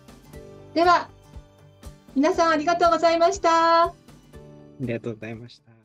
では皆さんありがとうございました。 ありがとうございました。